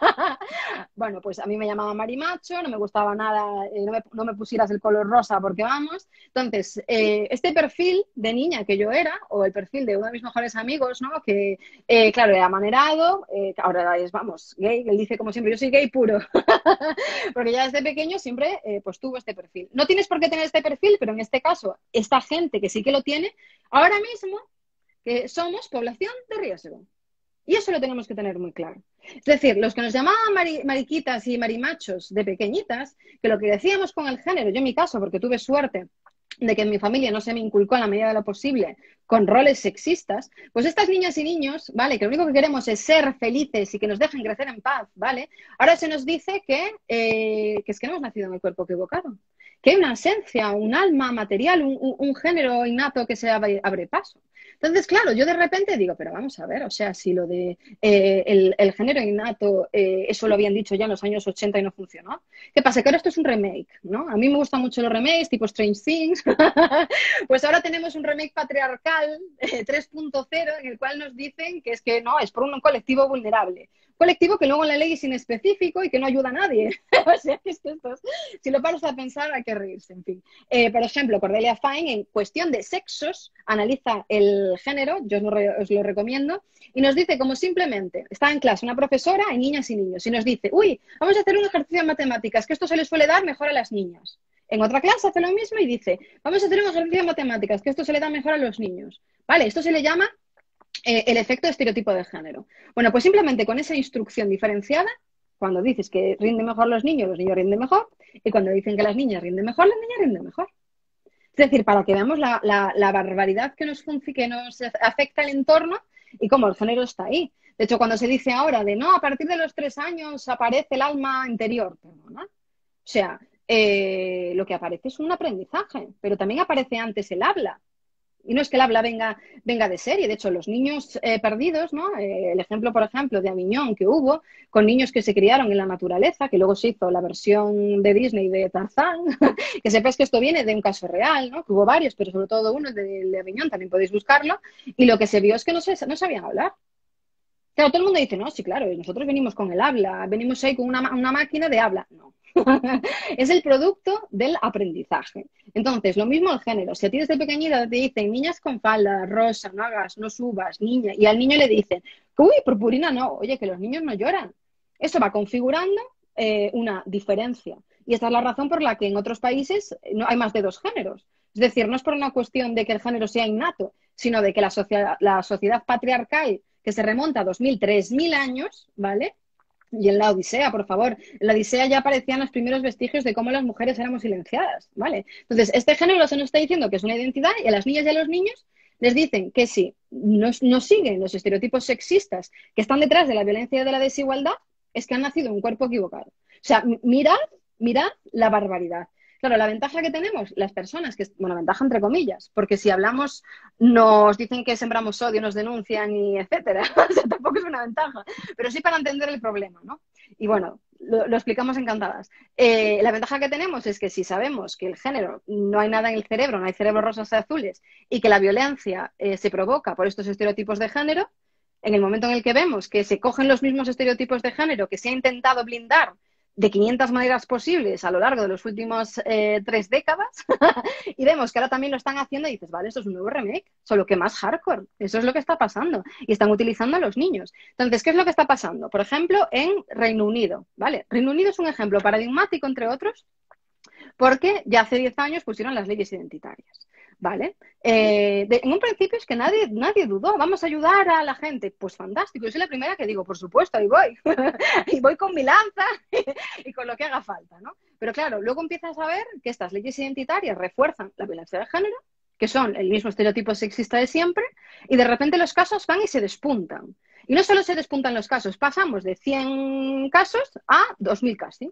Bueno, pues a mí me llamaban marimacho, no me gustaba nada, eh, no, me, no me pusieras el color rosa porque vamos. Entonces, eh, este perfil de niña que yo era, o el perfil de uno de mis mejores amigos, ¿no? Que, eh, claro, era amanerado, eh, ahora es, vamos, gay, él dice como siempre, yo soy gay puro, porque ya desde pequeño siempre eh, pues tuvo este perfil. No tienes por qué tener este perfil, pero en este caso, esta gente que sí que lo tiene, ahora mismo que somos población de riesgo. Y eso lo tenemos que tener muy claro. Es decir, los que nos llamaban mari mariquitas y marimachos de pequeñitas, que lo que decíamos con el género, yo en mi caso, porque tuve suerte de que en mi familia no se me inculcó en la medida de lo posible con roles sexistas, pues estas niñas y niños, ¿vale? Que lo único que queremos es ser felices y que nos dejen crecer en paz, ¿vale? Ahora se nos dice que, eh, que es que no hemos nacido en el cuerpo equivocado, que hay una esencia, un alma material, un, un, un género innato que se abre, abre paso. Entonces, claro, yo de repente digo, pero vamos a ver, o sea, si lo de eh, el, el, género innato, eh, eso lo habían dicho ya en los años ochenta y no funcionó. ¿Qué pasa? Que ahora esto es un remake, ¿no? A mí me gustan mucho los remakes, tipo Strange Things. Pues ahora tenemos un remake patriarcal eh, tres punto cero en el cual nos dicen que es que no, es por un colectivo vulnerable. Colectivo que luego en la ley es inespecífico y que no ayuda a nadie. O sea, que esto, esto, si lo paras a pensar hay que reírse, en fin. Eh, por ejemplo, Cordelia Fine, en cuestión de sexos, analiza el género, yo os lo, re, os lo recomiendo, y nos dice como simplemente, está en clase una profesora, hay niñas y niños, y nos dice, uy, vamos a hacer un ejercicio de matemáticas, que esto se les suele dar mejor a las niñas. En otra clase hace lo mismo y dice, vamos a hacer un ejercicio de matemáticas, que esto se le da mejor a los niños. Vale, esto se le llama eh, el efecto de estereotipo de género. Bueno, pues simplemente con esa instrucción diferenciada, cuando dices que rinden mejor los niños, los niños rinden mejor, y cuando dicen que las niñas rinden mejor, las niñas rinden mejor. Es decir, para que veamos la, la, la barbaridad que nos, que nos afecta el entorno y cómo el género está ahí. De hecho, cuando se dice ahora de no, a partir de los tres años aparece el alma interior, perdona. O sea, eh, lo que aparece es un aprendizaje, pero también aparece antes el habla. Y no es que el habla venga, venga de serie. De hecho, los niños eh, perdidos, ¿no? Eh, el ejemplo, por ejemplo, de Aviñón que hubo, con niños que se criaron en la naturaleza, que luego se hizo la versión de Disney de Tarzán, que sepáis que esto viene de un caso real, ¿no? Que hubo varios, pero sobre todo uno de, de Aviñón, también podéis buscarlo, y lo que se vio es que no, se, no sabían hablar. Claro, todo el mundo dice, no, sí, claro, nosotros venimos con el habla, venimos ahí con una, una máquina de habla. No. Es el producto del aprendizaje. Entonces, lo mismo el género. Si a ti desde pequeñita te dicen niñas con falda, rosa, no hagas, no subas, niña, y al niño le dicen, uy, purpurina no, oye, que los niños no lloran. Eso va configurando eh, una diferencia. Y esta es la razón por la que en otros países no hay más de dos géneros. Es decir, no es por una cuestión de que el género sea innato, sino de que la sociedad, la sociedad patriarcal que se remonta a dos mil, tres mil años, ¿vale? Y en la Odisea, por favor, en la Odisea ya aparecían los primeros vestigios de cómo las mujeres éramos silenciadas, ¿vale? Entonces, este género se nos está diciendo que es una identidad y a las niñas y a los niños les dicen que si no, no siguen los estereotipos sexistas que están detrás de la violencia y de la desigualdad, es que han nacido en un cuerpo equivocado. O sea, mirad, mirad la barbaridad. Claro, la ventaja que tenemos, las personas, que bueno, ventaja entre comillas, porque si hablamos, nos dicen que sembramos odio, nos denuncian y etcétera. O sea, tampoco es una ventaja, pero sí para entender el problema, ¿no? Y bueno, lo, lo explicamos encantadas. Eh, la ventaja que tenemos es que si sabemos que el género, no hay nada en el cerebro, no hay cerebros rosas y azules, y que la violencia eh, se provoca por estos estereotipos de género, en el momento en el que vemos que se cogen los mismos estereotipos de género que se ha intentado blindar de quinientas maneras posibles a lo largo de los últimos eh, tres décadas y vemos que ahora también lo están haciendo y dices, vale, esto es un nuevo remake, solo que más hardcore. Eso es lo que está pasando. Y están utilizando a los niños. Entonces, ¿qué es lo que está pasando? Por ejemplo, en Reino Unido, ¿vale? Reino Unido es un ejemplo paradigmático, entre otros, porque ya hace diez años pusieron las leyes identitarias. ¿vale? Eh, de- en un principio es que nadie, nadie dudó, vamos a ayudar a la gente. Pues fantástico, yo soy la primera que digo, por supuesto, ahí voy. Y voy con mi lanza y con lo que haga falta, ¿no? Pero claro, luego empiezas a ver que estas leyes identitarias refuerzan la violencia de género, que son el mismo estereotipo sexista de siempre, y de repente los casos van y se despuntan. Y no solo se despuntan los casos, pasamos de cien casos a dos mil casi.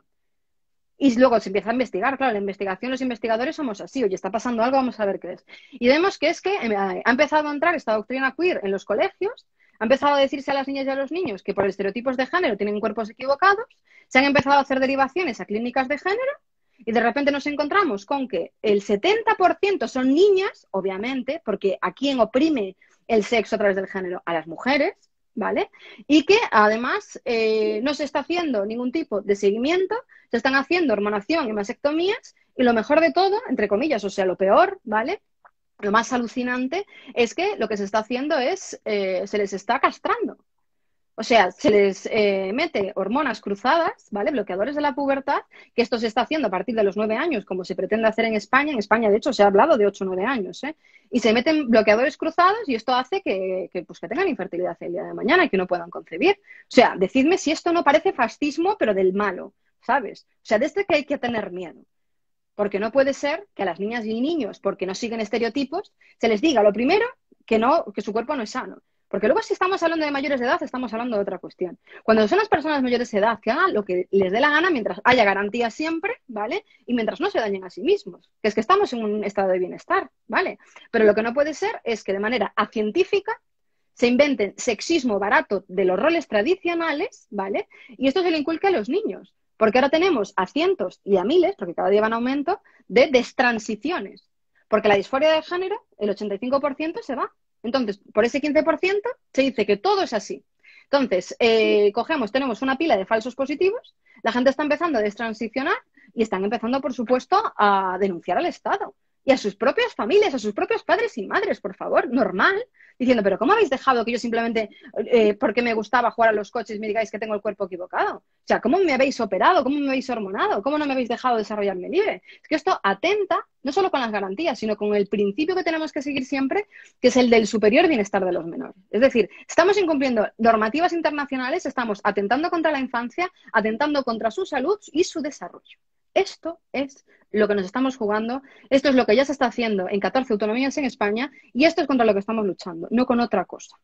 Y luego se empieza a investigar, claro, la investigación, los investigadores somos así, oye, está pasando algo, vamos a ver qué es. Y vemos que es que eh, ha empezado a entrar esta doctrina queer en los colegios, ha empezado a decirse a las niñas y a los niños que por estereotipos de género tienen cuerpos equivocados, se han empezado a hacer derivaciones a clínicas de género y de repente nos encontramos con que el setenta por ciento son niñas, obviamente, porque ¿a quién oprime el sexo a través del género? A las mujeres, ¿vale? Y que además eh, no se está haciendo ningún tipo de seguimiento, se están haciendo hormonación y mastectomías y lo mejor de todo, entre comillas, o sea, lo peor, ¿vale? Lo más alucinante es que lo que se está haciendo es, eh, se les está castrando. O sea, se les eh, mete hormonas cruzadas, ¿vale? Bloqueadores de la pubertad, que esto se está haciendo a partir de los nueve años, como se pretende hacer en España. En España, de hecho, se ha hablado de ocho o nueve años, ¿eh? Y se meten bloqueadores cruzados y esto hace que, que, pues, que tengan infertilidad el día de mañana y que no puedan concebir. O sea, decidme si esto no parece fascismo, pero del malo, ¿sabes? O sea, desde que hay que tener miedo. Porque no puede ser que a las niñas y niños, porque no siguen estereotipos, se les diga lo primero que no, que su cuerpo no es sano. Porque luego si estamos hablando de mayores de edad, estamos hablando de otra cuestión. Cuando son las personas mayores de edad que hagan lo que les dé la gana mientras haya garantía siempre, ¿vale? Y mientras no se dañen a sí mismos. Que es que estamos en un estado de bienestar, ¿vale? Pero lo que no puede ser es que de manera acientífica se inventen sexismo barato de los roles tradicionales, ¿vale? Y esto se le inculca a los niños. Porque ahora tenemos a cientos y a miles, porque cada día van en aumento, de destransiciones. Porque la disforia de género, el ochenta y cinco por ciento se va. Entonces, por ese quince por ciento se dice que todo es así. Entonces, eh, cogemos, tenemos una pila de falsos positivos, la gente está empezando a destransicionar y están empezando, por supuesto, a denunciar al Estado y a sus propias familias, a sus propios padres y madres, por favor, normal, diciendo, pero ¿cómo habéis dejado que yo simplemente, eh, porque me gustaba jugar a los coches, me digáis que tengo el cuerpo equivocado? O sea, ¿cómo me habéis operado? ¿Cómo me habéis hormonado? ¿Cómo no me habéis dejado desarrollarme libre? Es que esto atenta no solo con las garantías, sino con el principio que tenemos que seguir siempre, que es el del superior bienestar de los menores. Es decir, estamos incumpliendo normativas internacionales, estamos atentando contra la infancia, atentando contra su salud y su desarrollo. Esto es lo que nos estamos jugando, esto es lo que ya se está haciendo en catorce autonomías en España y esto es contra lo que estamos luchando, no con otra cosa.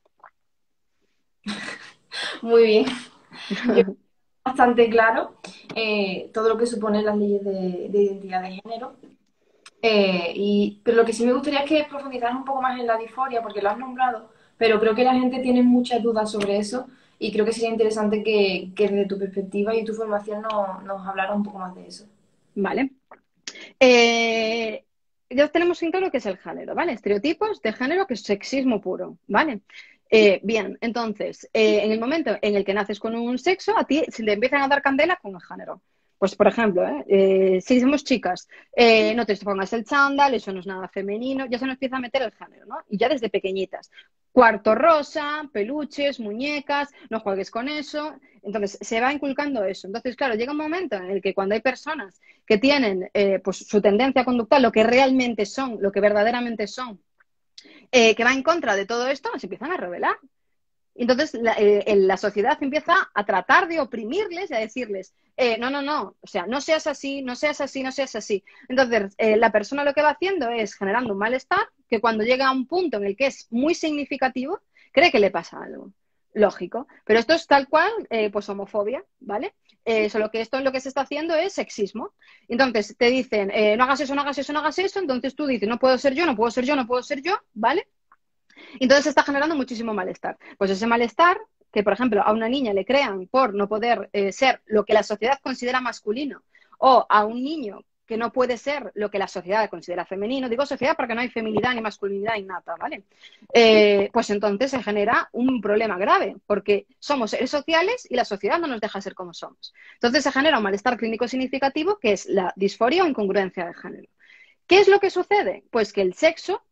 Muy bien. Yo bastante claro eh, todo lo que suponen las leyes de, de identidad de género. Eh, y, pero lo que sí me gustaría es que profundizaras un poco más en la disforia, porque lo has nombrado, pero creo que la gente tiene muchas dudas sobre eso y creo que sería interesante que, que desde tu perspectiva y tu formación no, nos hablaras un poco más de eso. Vale. Eh, ya tenemos en claro qué es el género, ¿vale? Estereotipos de género que es sexismo puro, ¿vale? Eh, bien, entonces, eh, en el momento en el que naces con un sexo, a ti se te empiezan a dar candela con el género. Pues, por ejemplo, ¿eh? Eh, si somos chicas, eh, no te pongas el chándal, eso no es nada femenino, ya se nos empieza a meter el género, ¿no? Y ya desde pequeñitas. Cuarto rosa, peluches, muñecas, no juegues con eso. Entonces, se va inculcando eso. Entonces, claro, llega un momento en el que cuando hay personas que tienen eh, pues, su tendencia conductual, lo que realmente son, lo que verdaderamente son, eh, que va en contra de todo esto, se empiezan a rebelar. Entonces, la, eh, la sociedad empieza a tratar de oprimirles y a decirles, eh, no, no, no, o sea, no seas así, no seas así, no seas así. Entonces, eh, la persona lo que va haciendo es generando un malestar que cuando llega a un punto en el que es muy significativo, cree que le pasa algo. Lógico. Pero esto es tal cual, eh, pues homofobia, ¿vale? Eh, solo que esto lo que se está haciendo es sexismo. Entonces, te dicen, eh, no hagas eso, no hagas eso, no hagas eso. Entonces tú dices, no puedo ser yo, no puedo ser yo, no puedo ser yo, ¿vale? Entonces se está generando muchísimo malestar. Pues ese malestar, que por ejemplo a una niña le crean por no poder eh, ser lo que la sociedad considera masculino, o a un niño que no puede ser lo que la sociedad considera femenino, digo sociedad porque no hay feminidad ni masculinidad innata, ¿vale? Eh, pues entonces se genera un problema grave, porque somos seres sociales y la sociedad no nos deja ser como somos. Entonces se genera un malestar clínico significativo que es la disforia o incongruencia de género. ¿Qué es lo que sucede? Pues que el sexo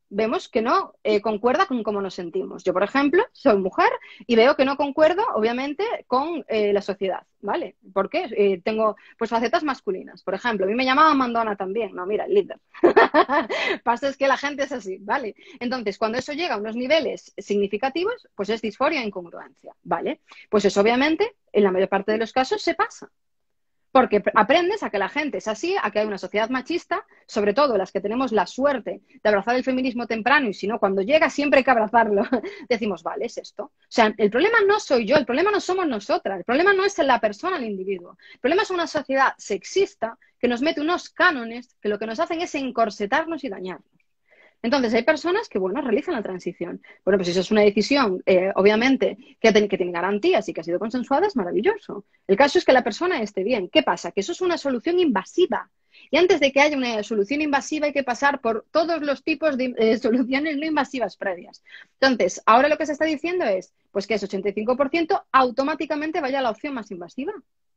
vemos que no eh, concuerda con cómo nos sentimos. Yo, por ejemplo, soy mujer y veo que no concuerdo, obviamente, con eh, la sociedad, ¿vale? Porque eh, tengo, pues, facetas masculinas. Por ejemplo, a mí me llamaban mandona también. No, mira, líder. Pasa es que la gente es así, ¿vale? Entonces, cuando eso llega a unos niveles significativos, pues es disforia e incongruencia, ¿vale? Pues eso, obviamente, en la mayor parte de los casos se pasa. Porque aprendes a que la gente es así, a que hay una sociedad machista, sobre todo las que tenemos la suerte de abrazar el feminismo temprano y si no, cuando llega siempre hay que abrazarlo. Decimos, vale, es esto. O sea, el problema no soy yo, el problema no somos nosotras, el problema no es la persona, el individuo. El problema es una sociedad sexista que nos mete unos cánones que lo que nos hacen es encorsetarnos y dañarnos. Entonces, hay personas que, bueno, realizan la transición. Bueno, pues si eso es una decisión, eh, obviamente, que, ten, que tiene garantías y que ha sido consensuada, es maravilloso. El caso es que la persona esté bien. ¿Qué pasa? Que eso es una solución invasiva. Y antes de que haya una solución invasiva hay que pasar por todos los tipos de eh, soluciones no invasivas previas. Entonces, ahora lo que se está diciendo es, pues que ese ochenta y cinco por ciento automáticamente vaya a la opción más invasiva.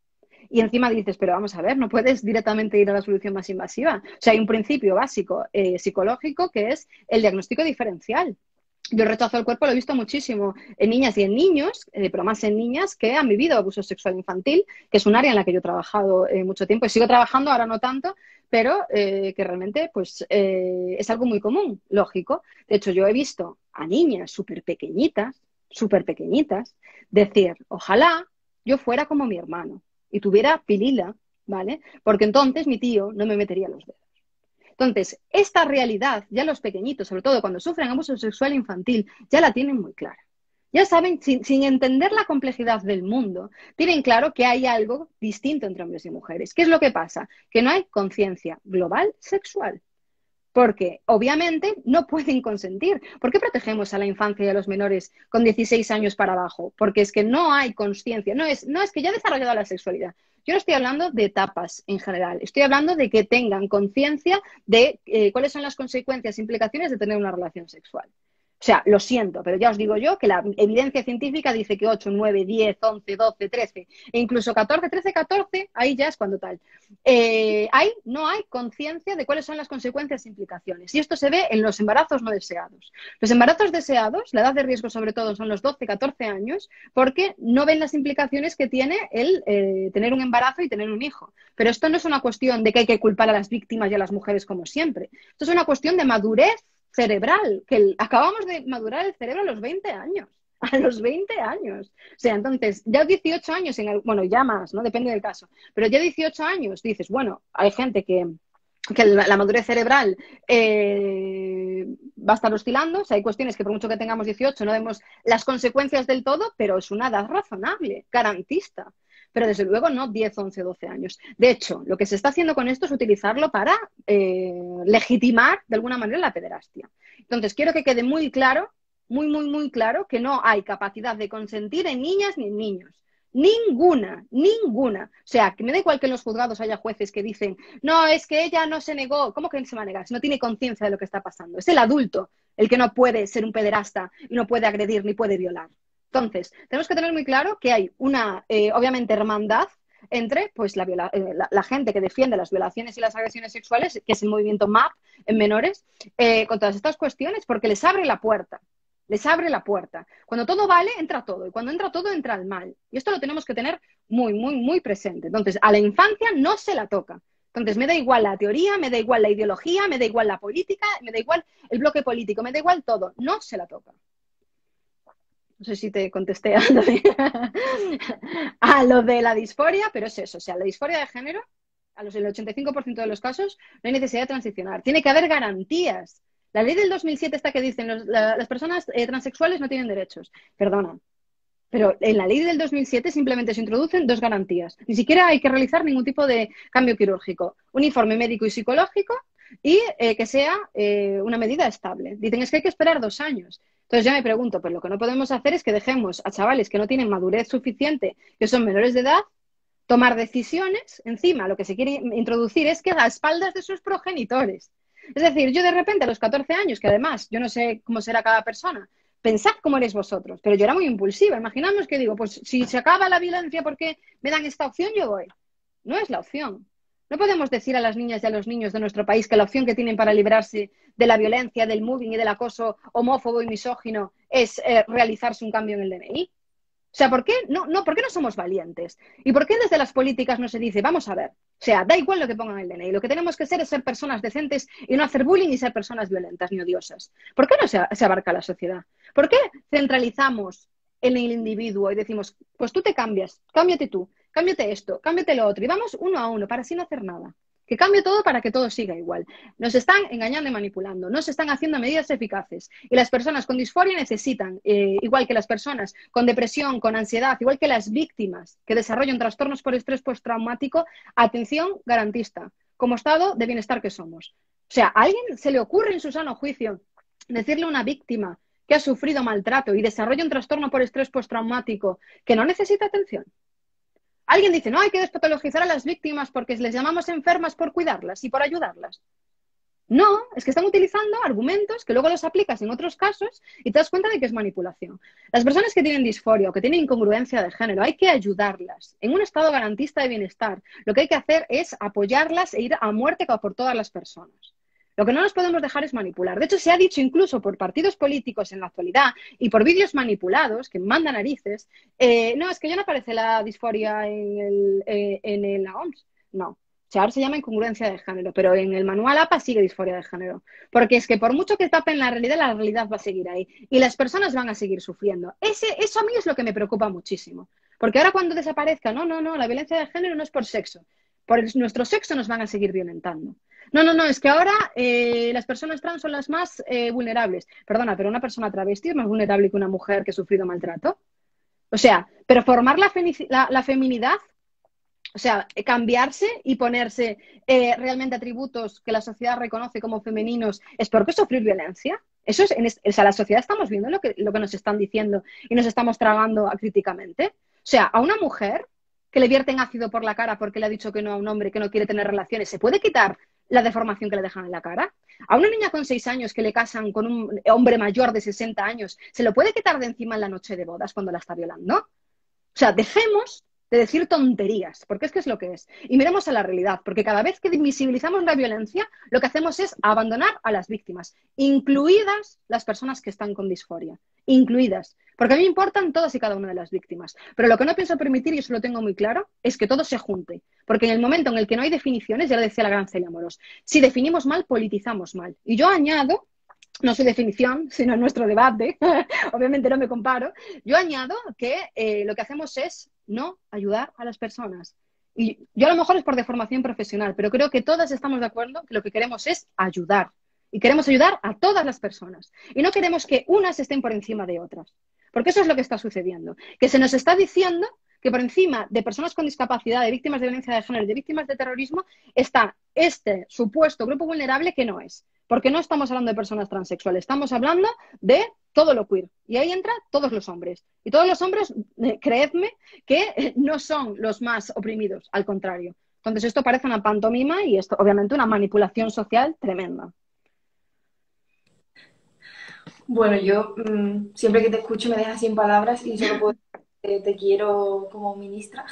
Y encima dices, pero vamos a ver, no puedes directamente ir a la solución más invasiva. O sea, hay un principio básico eh, psicológico que es el diagnóstico diferencial. Yo el rechazo al cuerpo lo he visto muchísimo en niñas y en niños, eh, pero más en niñas que han vivido abuso sexual infantil, que es un área en la que yo he trabajado eh, mucho tiempo y sigo trabajando, ahora no tanto, pero eh, que realmente pues, eh, es algo muy común, lógico. De hecho, yo he visto a niñas súper pequeñitas, súper pequeñitas, decir, ojalá yo fuera como mi hermano y tuviera pilila, ¿vale? Porque entonces mi tío no me metería los dedos. Entonces, esta realidad, ya los pequeñitos, sobre todo cuando sufren abuso sexual infantil, ya la tienen muy clara. Ya saben, sin, sin entender la complejidad del mundo, tienen claro que hay algo distinto entre hombres y mujeres. ¿Qué es lo que pasa? Que no hay conciencia global sexual. Porque, obviamente, no pueden consentir. ¿Por qué protegemos a la infancia y a los menores con dieciséis años para abajo? Porque es que no hay conciencia. No es, no es que ya ha desarrollado la sexualidad. Yo no estoy hablando de etapas en general. Estoy hablando de que tengan conciencia de eh, cuáles son las consecuencias e implicaciones de tener una relación sexual. O sea, lo siento, pero ya os digo yo que la evidencia científica dice que ocho, nueve, diez, once, doce, trece e incluso catorce, trece, catorce, ahí ya es cuando tal. Eh, ahí no hay conciencia de cuáles son las consecuencias e implicaciones. Y esto se ve en los embarazos no deseados. Los embarazos deseados, la edad de riesgo sobre todo son los doce, catorce años, porque no ven las implicaciones que tiene el eh, tener un embarazo y tener un hijo. Pero esto no es una cuestión de que hay que culpar a las víctimas y a las mujeres como siempre. Esto es una cuestión de madurez cerebral, que el, acabamos de madurar el cerebro a los veinte años. A los veinte años. O sea, entonces, ya dieciocho años, en el, bueno, ya más, ¿no? Depende del caso. Pero ya dieciocho años, dices, bueno, hay gente que, que la, la madurez cerebral eh, va a estar oscilando. O sea, hay cuestiones que por mucho que tengamos dieciocho no vemos las consecuencias del todo, pero es una edad razonable, garantista. Pero desde luego no diez, once, doce años. De hecho, lo que se está haciendo con esto es utilizarlo para eh, legitimar de alguna manera la pederastia. Entonces, quiero que quede muy claro, muy, muy, muy claro, que no hay capacidad de consentir en niñas ni en niños. Ninguna, ninguna. O sea, que me da igual que en los juzgados haya jueces que dicen, no, es que ella no se negó. ¿Cómo que se va a negar? Si no tiene conciencia de lo que está pasando. Es el adulto el que no puede ser un pederasta y no puede agredir ni puede violar. Entonces, tenemos que tener muy claro que hay una, eh, obviamente, hermandad entre pues, la, viola eh, la, la gente que defiende las violaciones y las agresiones sexuales, que es el movimiento M A P en menores, eh, con todas estas cuestiones, porque les abre la puerta. Les abre la puerta. Cuando todo vale, entra todo. Y cuando entra todo, entra el mal. Y esto lo tenemos que tener muy, muy, muy presente. Entonces, a la infancia no se la toca. Entonces, me da igual la teoría, me da igual la ideología, me da igual la política, me da igual el bloque político, me da igual todo. No se la toca. No sé si te contesté a lo, de, a lo de la disforia, pero es eso. O sea, la disforia de género, a los, el ochenta y cinco por ciento de los casos, no hay necesidad de transicionar. Tiene que haber garantías. La ley del dos mil siete está que dicen los, la, las personas eh, transexuales no tienen derechos. Perdona. Pero en la ley del dos mil siete simplemente se introducen dos garantías. Ni siquiera hay que realizar ningún tipo de cambio quirúrgico. Un informe médico y psicológico y eh, que sea eh, una medida estable. Dicen, es que hay que esperar dos años. Entonces ya me pregunto, pues lo que no podemos hacer es que dejemos a chavales que no tienen madurez suficiente, que son menores de edad, tomar decisiones. Encima, lo que se quiere introducir es que a espaldas de sus progenitores. Es decir, yo de repente a los catorce años, que además yo no sé cómo será cada persona, pensad cómo eres vosotros, pero yo era muy impulsiva. Imaginamos que digo, pues si se acaba la violencia porque me dan esta opción, yo voy. No es la opción. No podemos decir a las niñas y a los niños de nuestro país que la opción que tienen para librarse de la violencia, del mobbing y del acoso homófobo y misógino es eh, realizarse un cambio en el D N I. O sea, ¿por qué no, no, ¿por qué no somos valientes? ¿Y por qué desde las políticas no se dice, vamos a ver, o sea, da igual lo que pongan en el D N I, lo que tenemos que ser es ser personas decentes y no hacer bullying y ser personas violentas ni odiosas? ¿Por qué no se, se abarca la sociedad? ¿Por qué centralizamos en el individuo y decimos, pues tú te cambias, cámbiate tú, cámbiate esto, cámbiate lo otro, y vamos uno a uno para así no hacer nada? Que cambie todo para que todo siga igual. Nos están engañando y manipulando, no se están haciendo medidas eficaces. Y las personas con disforia necesitan, eh, igual que las personas con depresión, con ansiedad, igual que las víctimas que desarrollan trastornos por estrés postraumático, atención garantista, como estado de bienestar que somos. O sea, ¿a alguien se le ocurre en su sano juicio decirle a una víctima que ha sufrido maltrato y desarrolla un trastorno por estrés postraumático que no necesita atención? Alguien dice, no, hay que despatologizar a las víctimas porque les llamamos enfermas por cuidarlas y por ayudarlas. No, es que están utilizando argumentos que luego los aplicas en otros casos y te das cuenta de que es manipulación. Las personas que tienen disforia o que tienen incongruencia de género, hay que ayudarlas en un estado garantista de bienestar. Lo que hay que hacer es apoyarlas e ir a muerte por todas las personas. Lo que no nos podemos dejar es manipular. De hecho, se ha dicho incluso por partidos políticos en la actualidad y por vídeos manipulados que mandan narices, eh, no, es que ya no aparece la disforia en, el, eh, en la O M S. No. O sea, ahora se llama incongruencia de género, pero en el manual A P A sigue disforia de género. Porque es que por mucho que tapen la realidad, la realidad va a seguir ahí. Y las personas van a seguir sufriendo. Ese, eso a mí es lo que me preocupa muchísimo. Porque ahora cuando desaparezca, no, no, no, la violencia de género no es por sexo. Por el, nuestro sexo nos van a seguir violentando. No, no, no, es que ahora eh, las personas trans son las más eh, vulnerables. Perdona, pero una persona travesti es más vulnerable que una mujer que ha sufrido maltrato. O sea, pero formar la, la, la feminidad, o sea, cambiarse y ponerse eh, realmente atributos que la sociedad reconoce como femeninos, ¿es porque sufrir violencia? Eso es, en, o sea, la sociedad estamos viendo lo que, lo que nos están diciendo y nos estamos tragando críticamente. O sea, a una mujer que le vierten ácido por la cara porque le ha dicho que no a un hombre que no quiere tener relaciones, ¿se puede quitar la deformación que le dejan en la cara? A una niña con seis años que le casan con un hombre mayor de sesenta años, ¿se lo puede quitar de encima en la noche de bodas cuando la está violando? O sea, dejemos de decir tonterías, porque es que es lo que es. Y miremos a la realidad, porque cada vez que invisibilizamos la violencia, lo que hacemos es abandonar a las víctimas, incluidas las personas que están con disforia, incluidas. Porque a mí me importan todas y cada una de las víctimas. Pero lo que no pienso permitir, y eso lo tengo muy claro, es que todo se junte. Porque en el momento en el que no hay definiciones, ya lo decía la gran Celia Moros, si definimos mal, politizamos mal. Y yo añado, no su definición, sino nuestro debate, obviamente no me comparo, yo añado que eh, lo que hacemos es no ayudar a las personas. Y yo a lo mejor es por deformación profesional, pero creo que todas estamos de acuerdo que lo que queremos es ayudar. Y queremos ayudar a todas las personas. Y no queremos que unas estén por encima de otras. Porque eso es lo que está sucediendo. Que se nos está diciendo que por encima de personas con discapacidad, de víctimas de violencia de género, de víctimas de terrorismo, está este supuesto grupo vulnerable que no es. Porque no estamos hablando de personas transexuales, estamos hablando de todo lo queer. Y ahí entran todos los hombres. Y todos los hombres, eh, creedme, que no son los más oprimidos, al contrario. Entonces esto parece una pantomima y esto obviamente una manipulación social tremenda. Bueno, yo mmm, siempre que te escucho me dejas sin palabras y solo puedo decir que te quiero como ministra.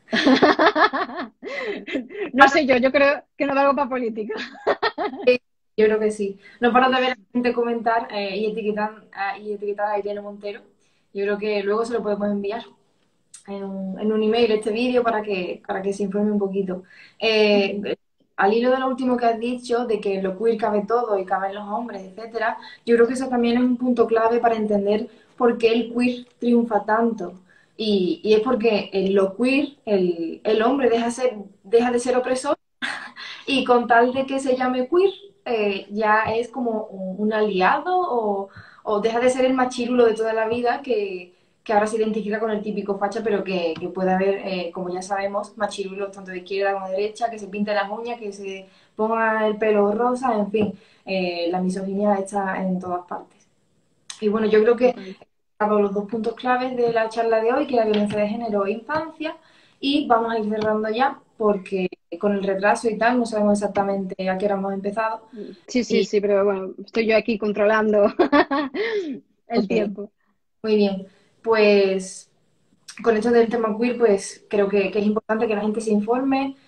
No sé yo, yo creo que no valgo para política. Yo creo que sí. No paro de ver a la gente comentar eh, y, etiquetar, a, y etiquetar a Irene Montero. Yo creo que luego se lo podemos enviar en un, en un email este vídeo para que, para que se informe un poquito. Eh, al hilo de lo último que has dicho, de que lo queer cabe todo y caben los hombres, etcétera, yo creo que eso también es un punto clave para entender por qué el queer triunfa tanto. Y, y es porque en lo queer el, el hombre deja, ser, deja de ser opresor y con tal de que se llame queer, eh, ya es como un, un aliado o, o deja de ser el machirulo de toda la vida que, que ahora se identifica con el típico facha, pero que, que puede haber, eh, como ya sabemos, machirulos tanto de izquierda como de derecha, que se pinten las uñas, que se ponga el pelo rosa, en fin, eh, la misoginia está en todas partes. Y bueno, yo creo que he dado los dos puntos claves de la charla de hoy, que es la violencia de género e infancia, y vamos a ir cerrando ya, porque con el retraso y tal no sabemos exactamente a qué hora hemos empezado. Sí, sí, Y, sí, pero bueno, estoy yo aquí controlando el okay, tiempo. muy bien, pues con esto del tema queer, pues creo que, que es importante que la gente se informe,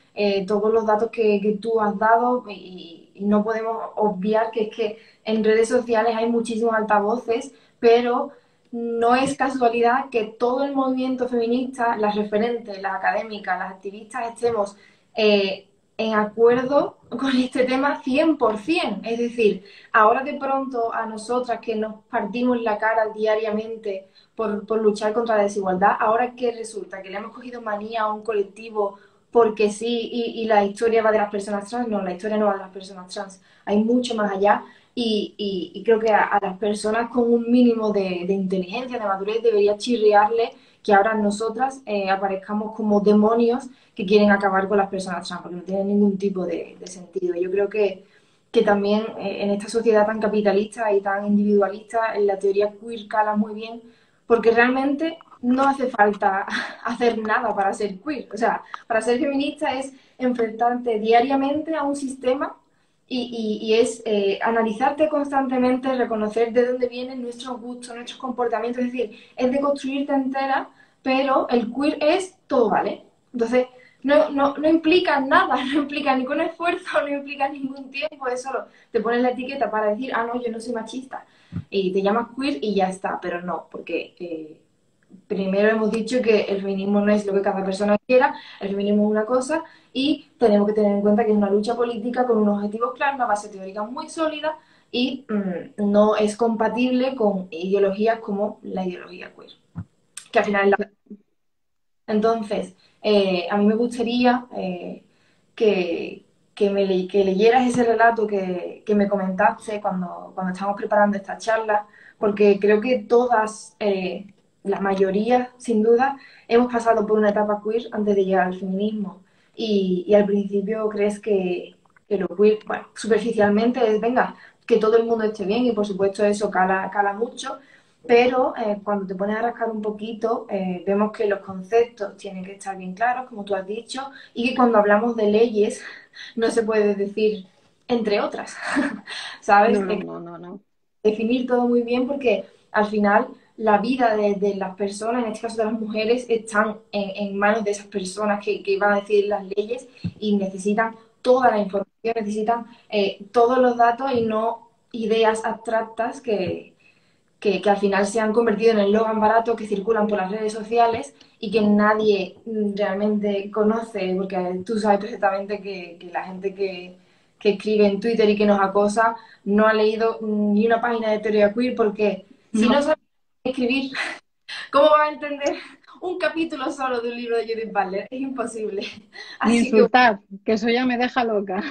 eh, todos los datos que, que tú has dado y, y no podemos obviar que es que en redes sociales hay muchísimos altavoces, pero no es casualidad que todo el movimiento feminista, las referentes, las académicas, las activistas, estemos eh, en acuerdo con este tema cien por ciento. Es decir, ahora de pronto a nosotras que nos partimos la cara diariamente por, por luchar contra la desigualdad, ahora que resulta que le hemos cogido manía a un colectivo porque sí y, y la historia va de las personas trans, no, la historia no va de las personas trans, hay mucho más allá. Y, y, y creo que a, a, las personas con un mínimo de, de inteligencia, de madurez, debería chirriarle que ahora nosotras eh, aparezcamos como demonios que quieren acabar con las personas trans, porque no tiene ningún tipo de, de sentido. Yo creo que, que también eh, en esta sociedad tan capitalista y tan individualista, en la teoría queer cala muy bien, porque realmente no hace falta hacer nada para ser queer. O sea, para ser feminista es enfrentarte diariamente a un sistema y, y, y es eh, analizarte constantemente, reconocer de dónde vienen nuestros gustos, nuestros comportamientos, es decir, es de construirte entera, pero el queer es todo, ¿vale? Entonces, no, no, no implica nada, no implica ningún esfuerzo, no implica ningún tiempo, es solo te pones la etiqueta para decir, ah, no, yo no soy machista, y te llamas queer y ya está, pero no, porque eh, primero hemos dicho que el feminismo no es lo que cada persona quiera, el feminismo es una cosa y tenemos que tener en cuenta que es una lucha política con unos objetivos claros, una base teórica muy sólida y mmm, no es compatible con ideologías como la ideología queer, que al final es la... Entonces, eh, a mí me gustaría eh, que, que, me le, que leyeras ese relato que, que me comentaste cuando, cuando estábamos preparando esta charla, porque creo que todas, eh, la mayoría, sin duda, hemos pasado por una etapa queer antes de llegar al feminismo. Y, y al principio crees que, que lo queer, bueno, superficialmente es, venga, que todo el mundo esté bien y por supuesto eso cala, cala mucho, pero eh, cuando te pones a rascar un poquito, eh, vemos que los conceptos tienen que estar bien claros, como tú has dicho, y que cuando hablamos de leyes no se puede decir entre otras, ¿sabes? No, no, Eh, no, no, no. definir todo muy bien porque al final la vida de, de las personas, en este caso de las mujeres, están en, en manos de esas personas que, que van a decidir las leyes y necesitan toda la información, necesitan eh, todos los datos y no ideas abstractas que que, que al final se han convertido en el eslogan barato que circulan por las redes sociales y que nadie mm, realmente conoce, porque tú sabes perfectamente que, que la gente que, que escribe en Twitter y que nos acosa no ha leído ni una página de teoría queer, porque si no No, sabe escribir, ¿cómo va a entender un capítulo solo de un libro de Judith Butler? Es imposible. ni Así que, insultar, que eso ya me deja loca.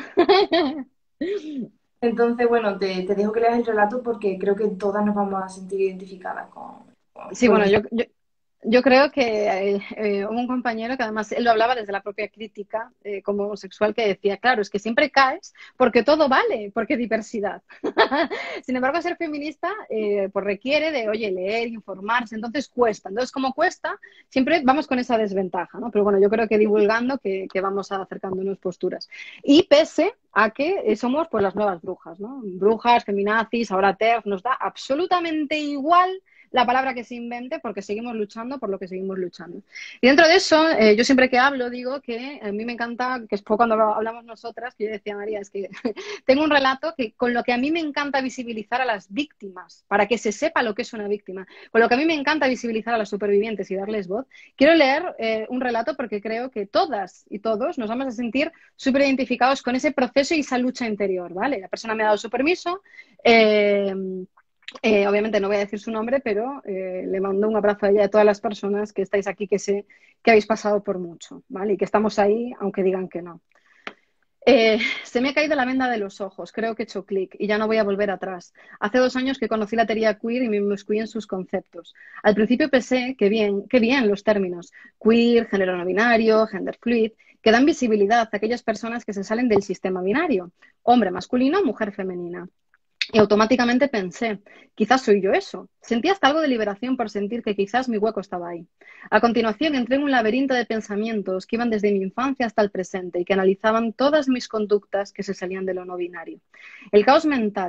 entonces, bueno, te, te dejo que leas el relato porque creo que todas nos vamos a sentir identificadas con, con, Sí, con lo bueno, que... yo, yo, yo creo que eh, eh, hubo un compañero que además él lo hablaba desde la propia crítica eh, como homosexual que decía, claro, es que siempre caes porque todo vale, porque diversidad. Sin embargo, ser feminista eh, pues requiere de, oye, leer, informarse, entonces cuesta. Entonces, como cuesta, siempre vamos con esa desventaja, ¿no? Pero bueno, yo creo que divulgando que, que vamos acercándonos posturas. Y pese a que eh, somos pues las nuevas brujas, ¿no? Brujas, feminazis, ahora TERF, nos da absolutamente igual la palabra que se invente porque seguimos luchando por lo que seguimos luchando. Y dentro de eso, eh, yo siempre que hablo digo que a mí me encanta, que es cuando hablamos nosotras, que yo decía, María, es que tengo un relato que con lo que a mí me encanta visibilizar a las víctimas, para que se sepa lo que es una víctima, con lo que a mí me encanta visibilizar a las supervivientes y darles voz, quiero leer eh, un relato porque creo que todas y todos nos vamos a sentir súper identificados con ese proceso y esa lucha interior, ¿vale? La persona me ha dado su permiso, eh, Eh, obviamente no voy a decir su nombre, pero eh, le mando un abrazo a ella y a todas las personas que estáis aquí, que sé que habéis pasado por mucho, ¿vale? Y que estamos ahí, aunque digan que no. Eh, se me ha caído la venda de los ojos, creo que he hecho clic y ya no voy a volver atrás. Hace dos años que conocí la teoría queer y me inmiscuí en sus conceptos. Al principio pensé que bien, qué bien los términos queer, género no binario, gender fluid, que dan visibilidad a aquellas personas que se salen del sistema binario, hombre masculino, mujer femenina. Y automáticamente pensé, quizás soy yo eso. Sentí hasta algo de liberación por sentir que quizás mi hueco estaba ahí. A continuación entré en un laberinto de pensamientos que iban desde mi infancia hasta el presente y que analizaban todas mis conductas que se salían de lo no binario. El caos mental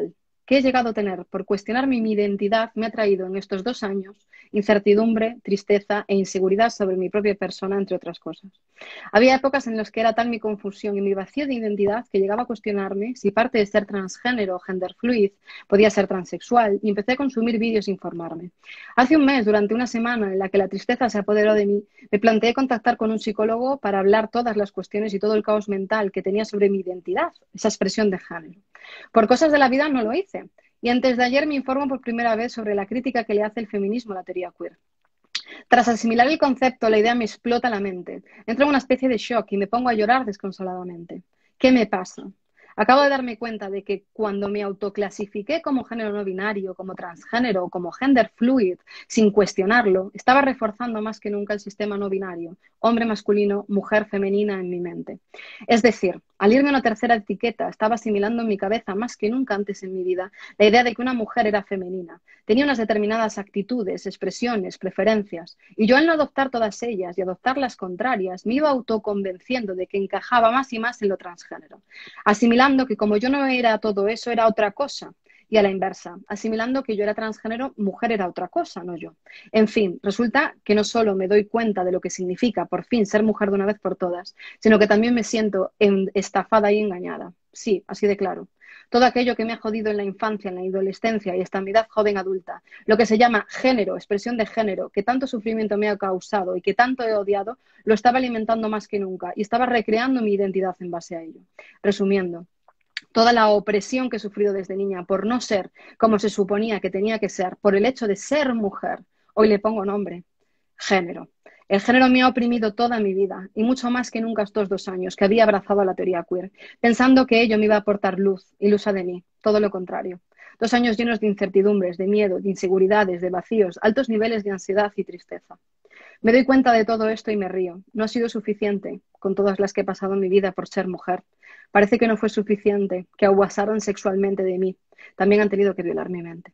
que he llegado a tener por cuestionarme mi identidad me ha traído en estos dos años incertidumbre, tristeza e inseguridad sobre mi propia persona, entre otras cosas. Había épocas en las que era tal mi confusión y mi vacío de identidad que llegaba a cuestionarme si parte de ser transgénero o gender fluid podía ser transexual y empecé a consumir vídeos e informarme. Hace un mes, durante una semana en la que la tristeza se apoderó de mí, me planteé contactar con un psicólogo para hablar todas las cuestiones y todo el caos mental que tenía sobre mi identidad, esa expresión de género. Por cosas de la vida no lo hice. Y antes de ayer me informo por primera vez sobre la crítica que le hace el feminismo a la teoría queer. Tras asimilar el concepto, la idea me explota la mente. Entro en una especie de shock y me pongo a llorar desconsoladamente. ¿Qué me pasa? Acabo de darme cuenta de que cuando me autoclasifiqué como género no binario, como transgénero o como gender fluid, sin cuestionarlo, estaba reforzando más que nunca el sistema no binario, hombre masculino, mujer femenina en mi mente. Es decir, al irme a una tercera etiqueta, estaba asimilando en mi cabeza más que nunca antes en mi vida la idea de que una mujer era femenina. Tenía unas determinadas actitudes, expresiones, preferencias, y yo al no adoptar todas ellas y adoptar las contrarias, me iba autoconvenciendo de que encajaba más y más en lo transgénero, asimilando que como yo no era todo eso, era otra cosa. Y a la inversa, asimilando que yo era transgénero, mujer era otra cosa, no yo. En fin, resulta que no solo me doy cuenta de lo que significa por fin ser mujer de una vez por todas, sino que también me siento estafada y engañada. Sí, así de claro. Todo aquello que me ha jodido en la infancia, en la adolescencia y hasta en mi edad joven adulta, lo que se llama género, expresión de género, que tanto sufrimiento me ha causado y que tanto he odiado, lo estaba alimentando más que nunca y estaba recreando mi identidad en base a ello. Resumiendo, toda la opresión que he sufrido desde niña por no ser como se suponía que tenía que ser, por el hecho de ser mujer, hoy le pongo nombre, género. El género me ha oprimido toda mi vida y mucho más que nunca estos dos años que había abrazado a la teoría queer, pensando que ello me iba a aportar luz, ilusa de mí, todo lo contrario. Dos años llenos de incertidumbres, de miedo, de inseguridades, de vacíos, altos niveles de ansiedad y tristeza. Me doy cuenta de todo esto y me río. No ha sido suficiente con todas las que he pasado en mi vida por ser mujer. Parece que no fue suficiente, que abusaron sexualmente de mí. También han tenido que violar mi mente.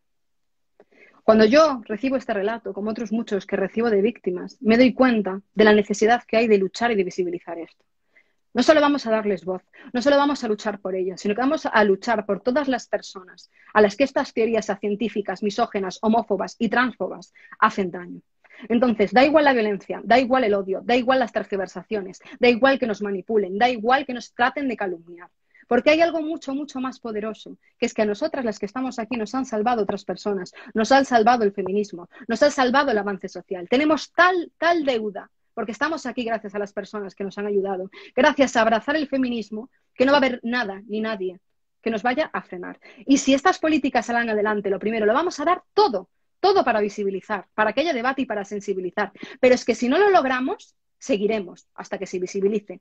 Cuando yo recibo este relato, como otros muchos que recibo de víctimas, me doy cuenta de la necesidad que hay de luchar y de visibilizar esto. No solo vamos a darles voz, no solo vamos a luchar por ellas, sino que vamos a luchar por todas las personas a las que estas teorías científicas, misógenas, homófobas y transfobas hacen daño. Entonces, da igual la violencia, da igual el odio, da igual las tergiversaciones, da igual que nos manipulen, da igual que nos traten de calumniar. Porque hay algo mucho, mucho más poderoso, que es que a nosotras, las que estamos aquí, nos han salvado otras personas, nos han salvado el feminismo, nos ha salvado el avance social. Tenemos tal, tal deuda, porque estamos aquí gracias a las personas que nos han ayudado, gracias a abrazar el feminismo, que no va a haber nada ni nadie que nos vaya a frenar. Y si estas políticas salen adelante, lo primero, lo vamos a dar todo, todo para visibilizar, para que haya debate y para sensibilizar. Pero es que si no lo logramos, seguiremos hasta que se visibilice.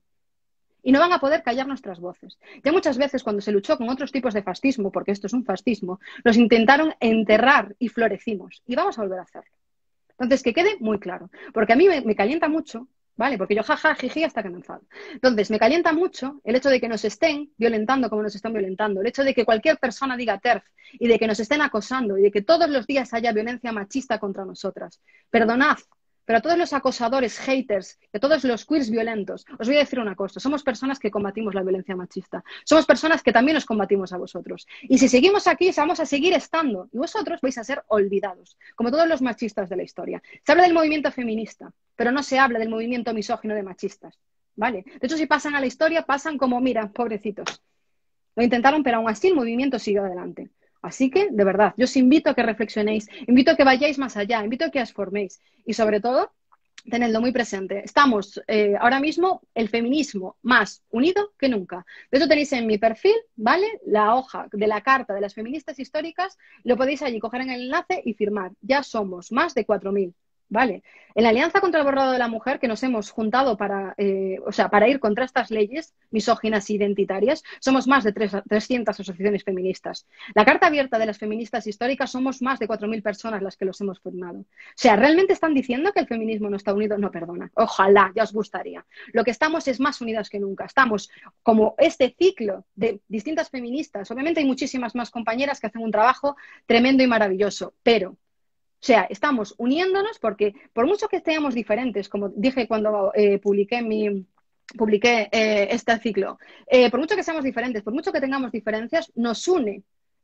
Y no van a poder callar nuestras voces. Ya muchas veces cuando se luchó con otros tipos de fascismo, porque esto es un fascismo, nos intentaron enterrar y florecimos. Y vamos a volver a hacerlo. Entonces, que quede muy claro. Porque a mí me, me calienta mucho, ¿vale? Porque yo jaja, jiji, hasta que me enfado. Entonces, me calienta mucho el hecho de que nos estén violentando como nos están violentando. El hecho de que cualquier persona diga TERF y de que nos estén acosando y de que todos los días haya violencia machista contra nosotras. Perdonad. Pero a todos los acosadores, haters, y a todos los queers violentos, os voy a decir una cosa, somos personas que combatimos la violencia machista, somos personas que también os combatimos a vosotros. Y si seguimos aquí, vamos a seguir estando, y vosotros vais a ser olvidados, como todos los machistas de la historia. Se habla del movimiento feminista, pero no se habla del movimiento misógino de machistas, ¿vale? De hecho, si pasan a la historia, pasan como, mira, pobrecitos. Lo intentaron, pero aún así el movimiento siguió adelante. Así que, de verdad, yo os invito a que reflexionéis, invito a que vayáis más allá, invito a que os forméis y, sobre todo, tenedlo muy presente. Estamos eh, ahora mismo el feminismo más unido que nunca. De hecho, tenéis en mi perfil, ¿vale? La hoja de la carta de las feministas históricas, lo podéis allí coger en el enlace y firmar. Ya somos más de cuatro mil. Vale, en la Alianza contra el Borrado de la Mujer, que nos hemos juntado para, eh, o sea, para ir contra estas leyes misóginas e identitarias, somos más de trescientas asociaciones feministas. La Carta Abierta de las Feministas Históricas somos más de cuatro mil personas las que los hemos firmado. O sea, ¿realmente están diciendo que el feminismo no está unido? No, perdona. Ojalá, ya os gustaría. Lo que estamos es más unidas que nunca. Estamos como este ciclo de distintas feministas. Obviamente hay muchísimas más compañeras que hacen un trabajo tremendo y maravilloso, pero... O sea, estamos uniéndonos porque por mucho que estemos diferentes, como dije cuando eh, publiqué mi... publiqué eh, este ciclo, eh, por mucho que seamos diferentes, por mucho que tengamos diferencias, nos une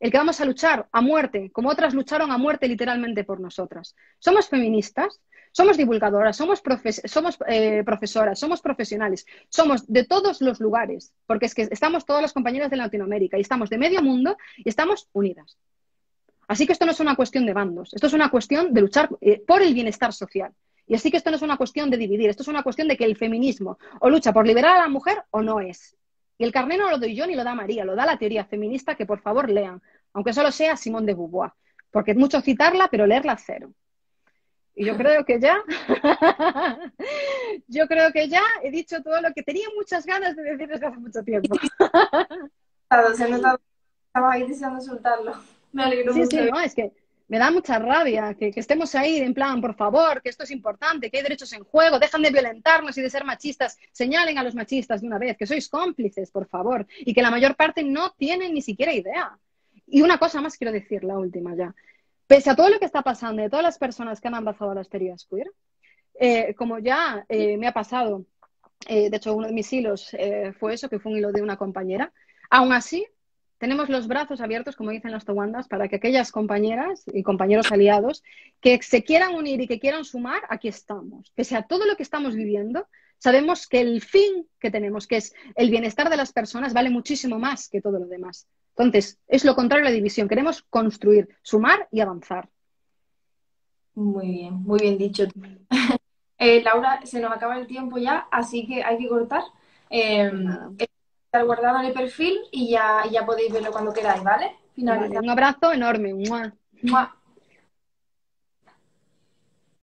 el que vamos a luchar a muerte, como otras lucharon a muerte literalmente por nosotras. Somos feministas, somos divulgadoras, somos, profes somos eh, profesoras, somos profesionales, somos de todos los lugares, porque es que estamos todas las compañeras de Latinoamérica y estamos de medio mundo y estamos unidas. Así que esto no es una cuestión de bandos, esto es una cuestión de luchar eh, por el bienestar social. Y así que esto no es una cuestión de dividir, esto es una cuestión de que el feminismo o lucha por liberar a la mujer o no es. Y el carné no lo doy yo ni lo da María, lo da la teoría feminista, que por favor lean, aunque solo sea Simone de Beauvoir, porque es mucho citarla, pero leerla cero. Y yo creo que ya, yo creo que ya he dicho todo lo que tenía muchas ganas de decir desde hace mucho tiempo. Se ha notado que estabas ahí deseando soltarlo. Me alegro Sí, mucho. sí, no, es que me da mucha rabia que, que estemos ahí en plan, por favor, que esto es importante, que hay derechos en juego, dejan de violentarnos y de ser machistas, señalen a los machistas de una vez, que sois cómplices, por favor, y que la mayor parte no tienen ni siquiera idea. Y una cosa más quiero decir, la última ya. Pese a todo lo que está pasando, de todas las personas que han abrazado las teorías queer, eh, como ya eh, me ha pasado, eh, de hecho uno de mis hilos eh, fue eso, que fue un hilo de una compañera, aún así tenemos los brazos abiertos, como dicen las towandas, para que aquellas compañeras y compañeros aliados que se quieran unir y que quieran sumar, aquí estamos. Pese a todo lo que estamos viviendo, sabemos que el fin que tenemos, que es el bienestar de las personas, vale muchísimo más que todo lo demás. Entonces, es lo contrario a la división. Queremos construir, sumar y avanzar. Muy bien, muy bien dicho. Eh, Laura, se nos acaba el tiempo ya, así que hay que cortar. Eh, Pues nada. Está guardado en el perfil y ya, ya podéis verlo cuando queráis, ¿vale? Vale, Finalizar. un abrazo enorme. ¡Mua! ¡Mua!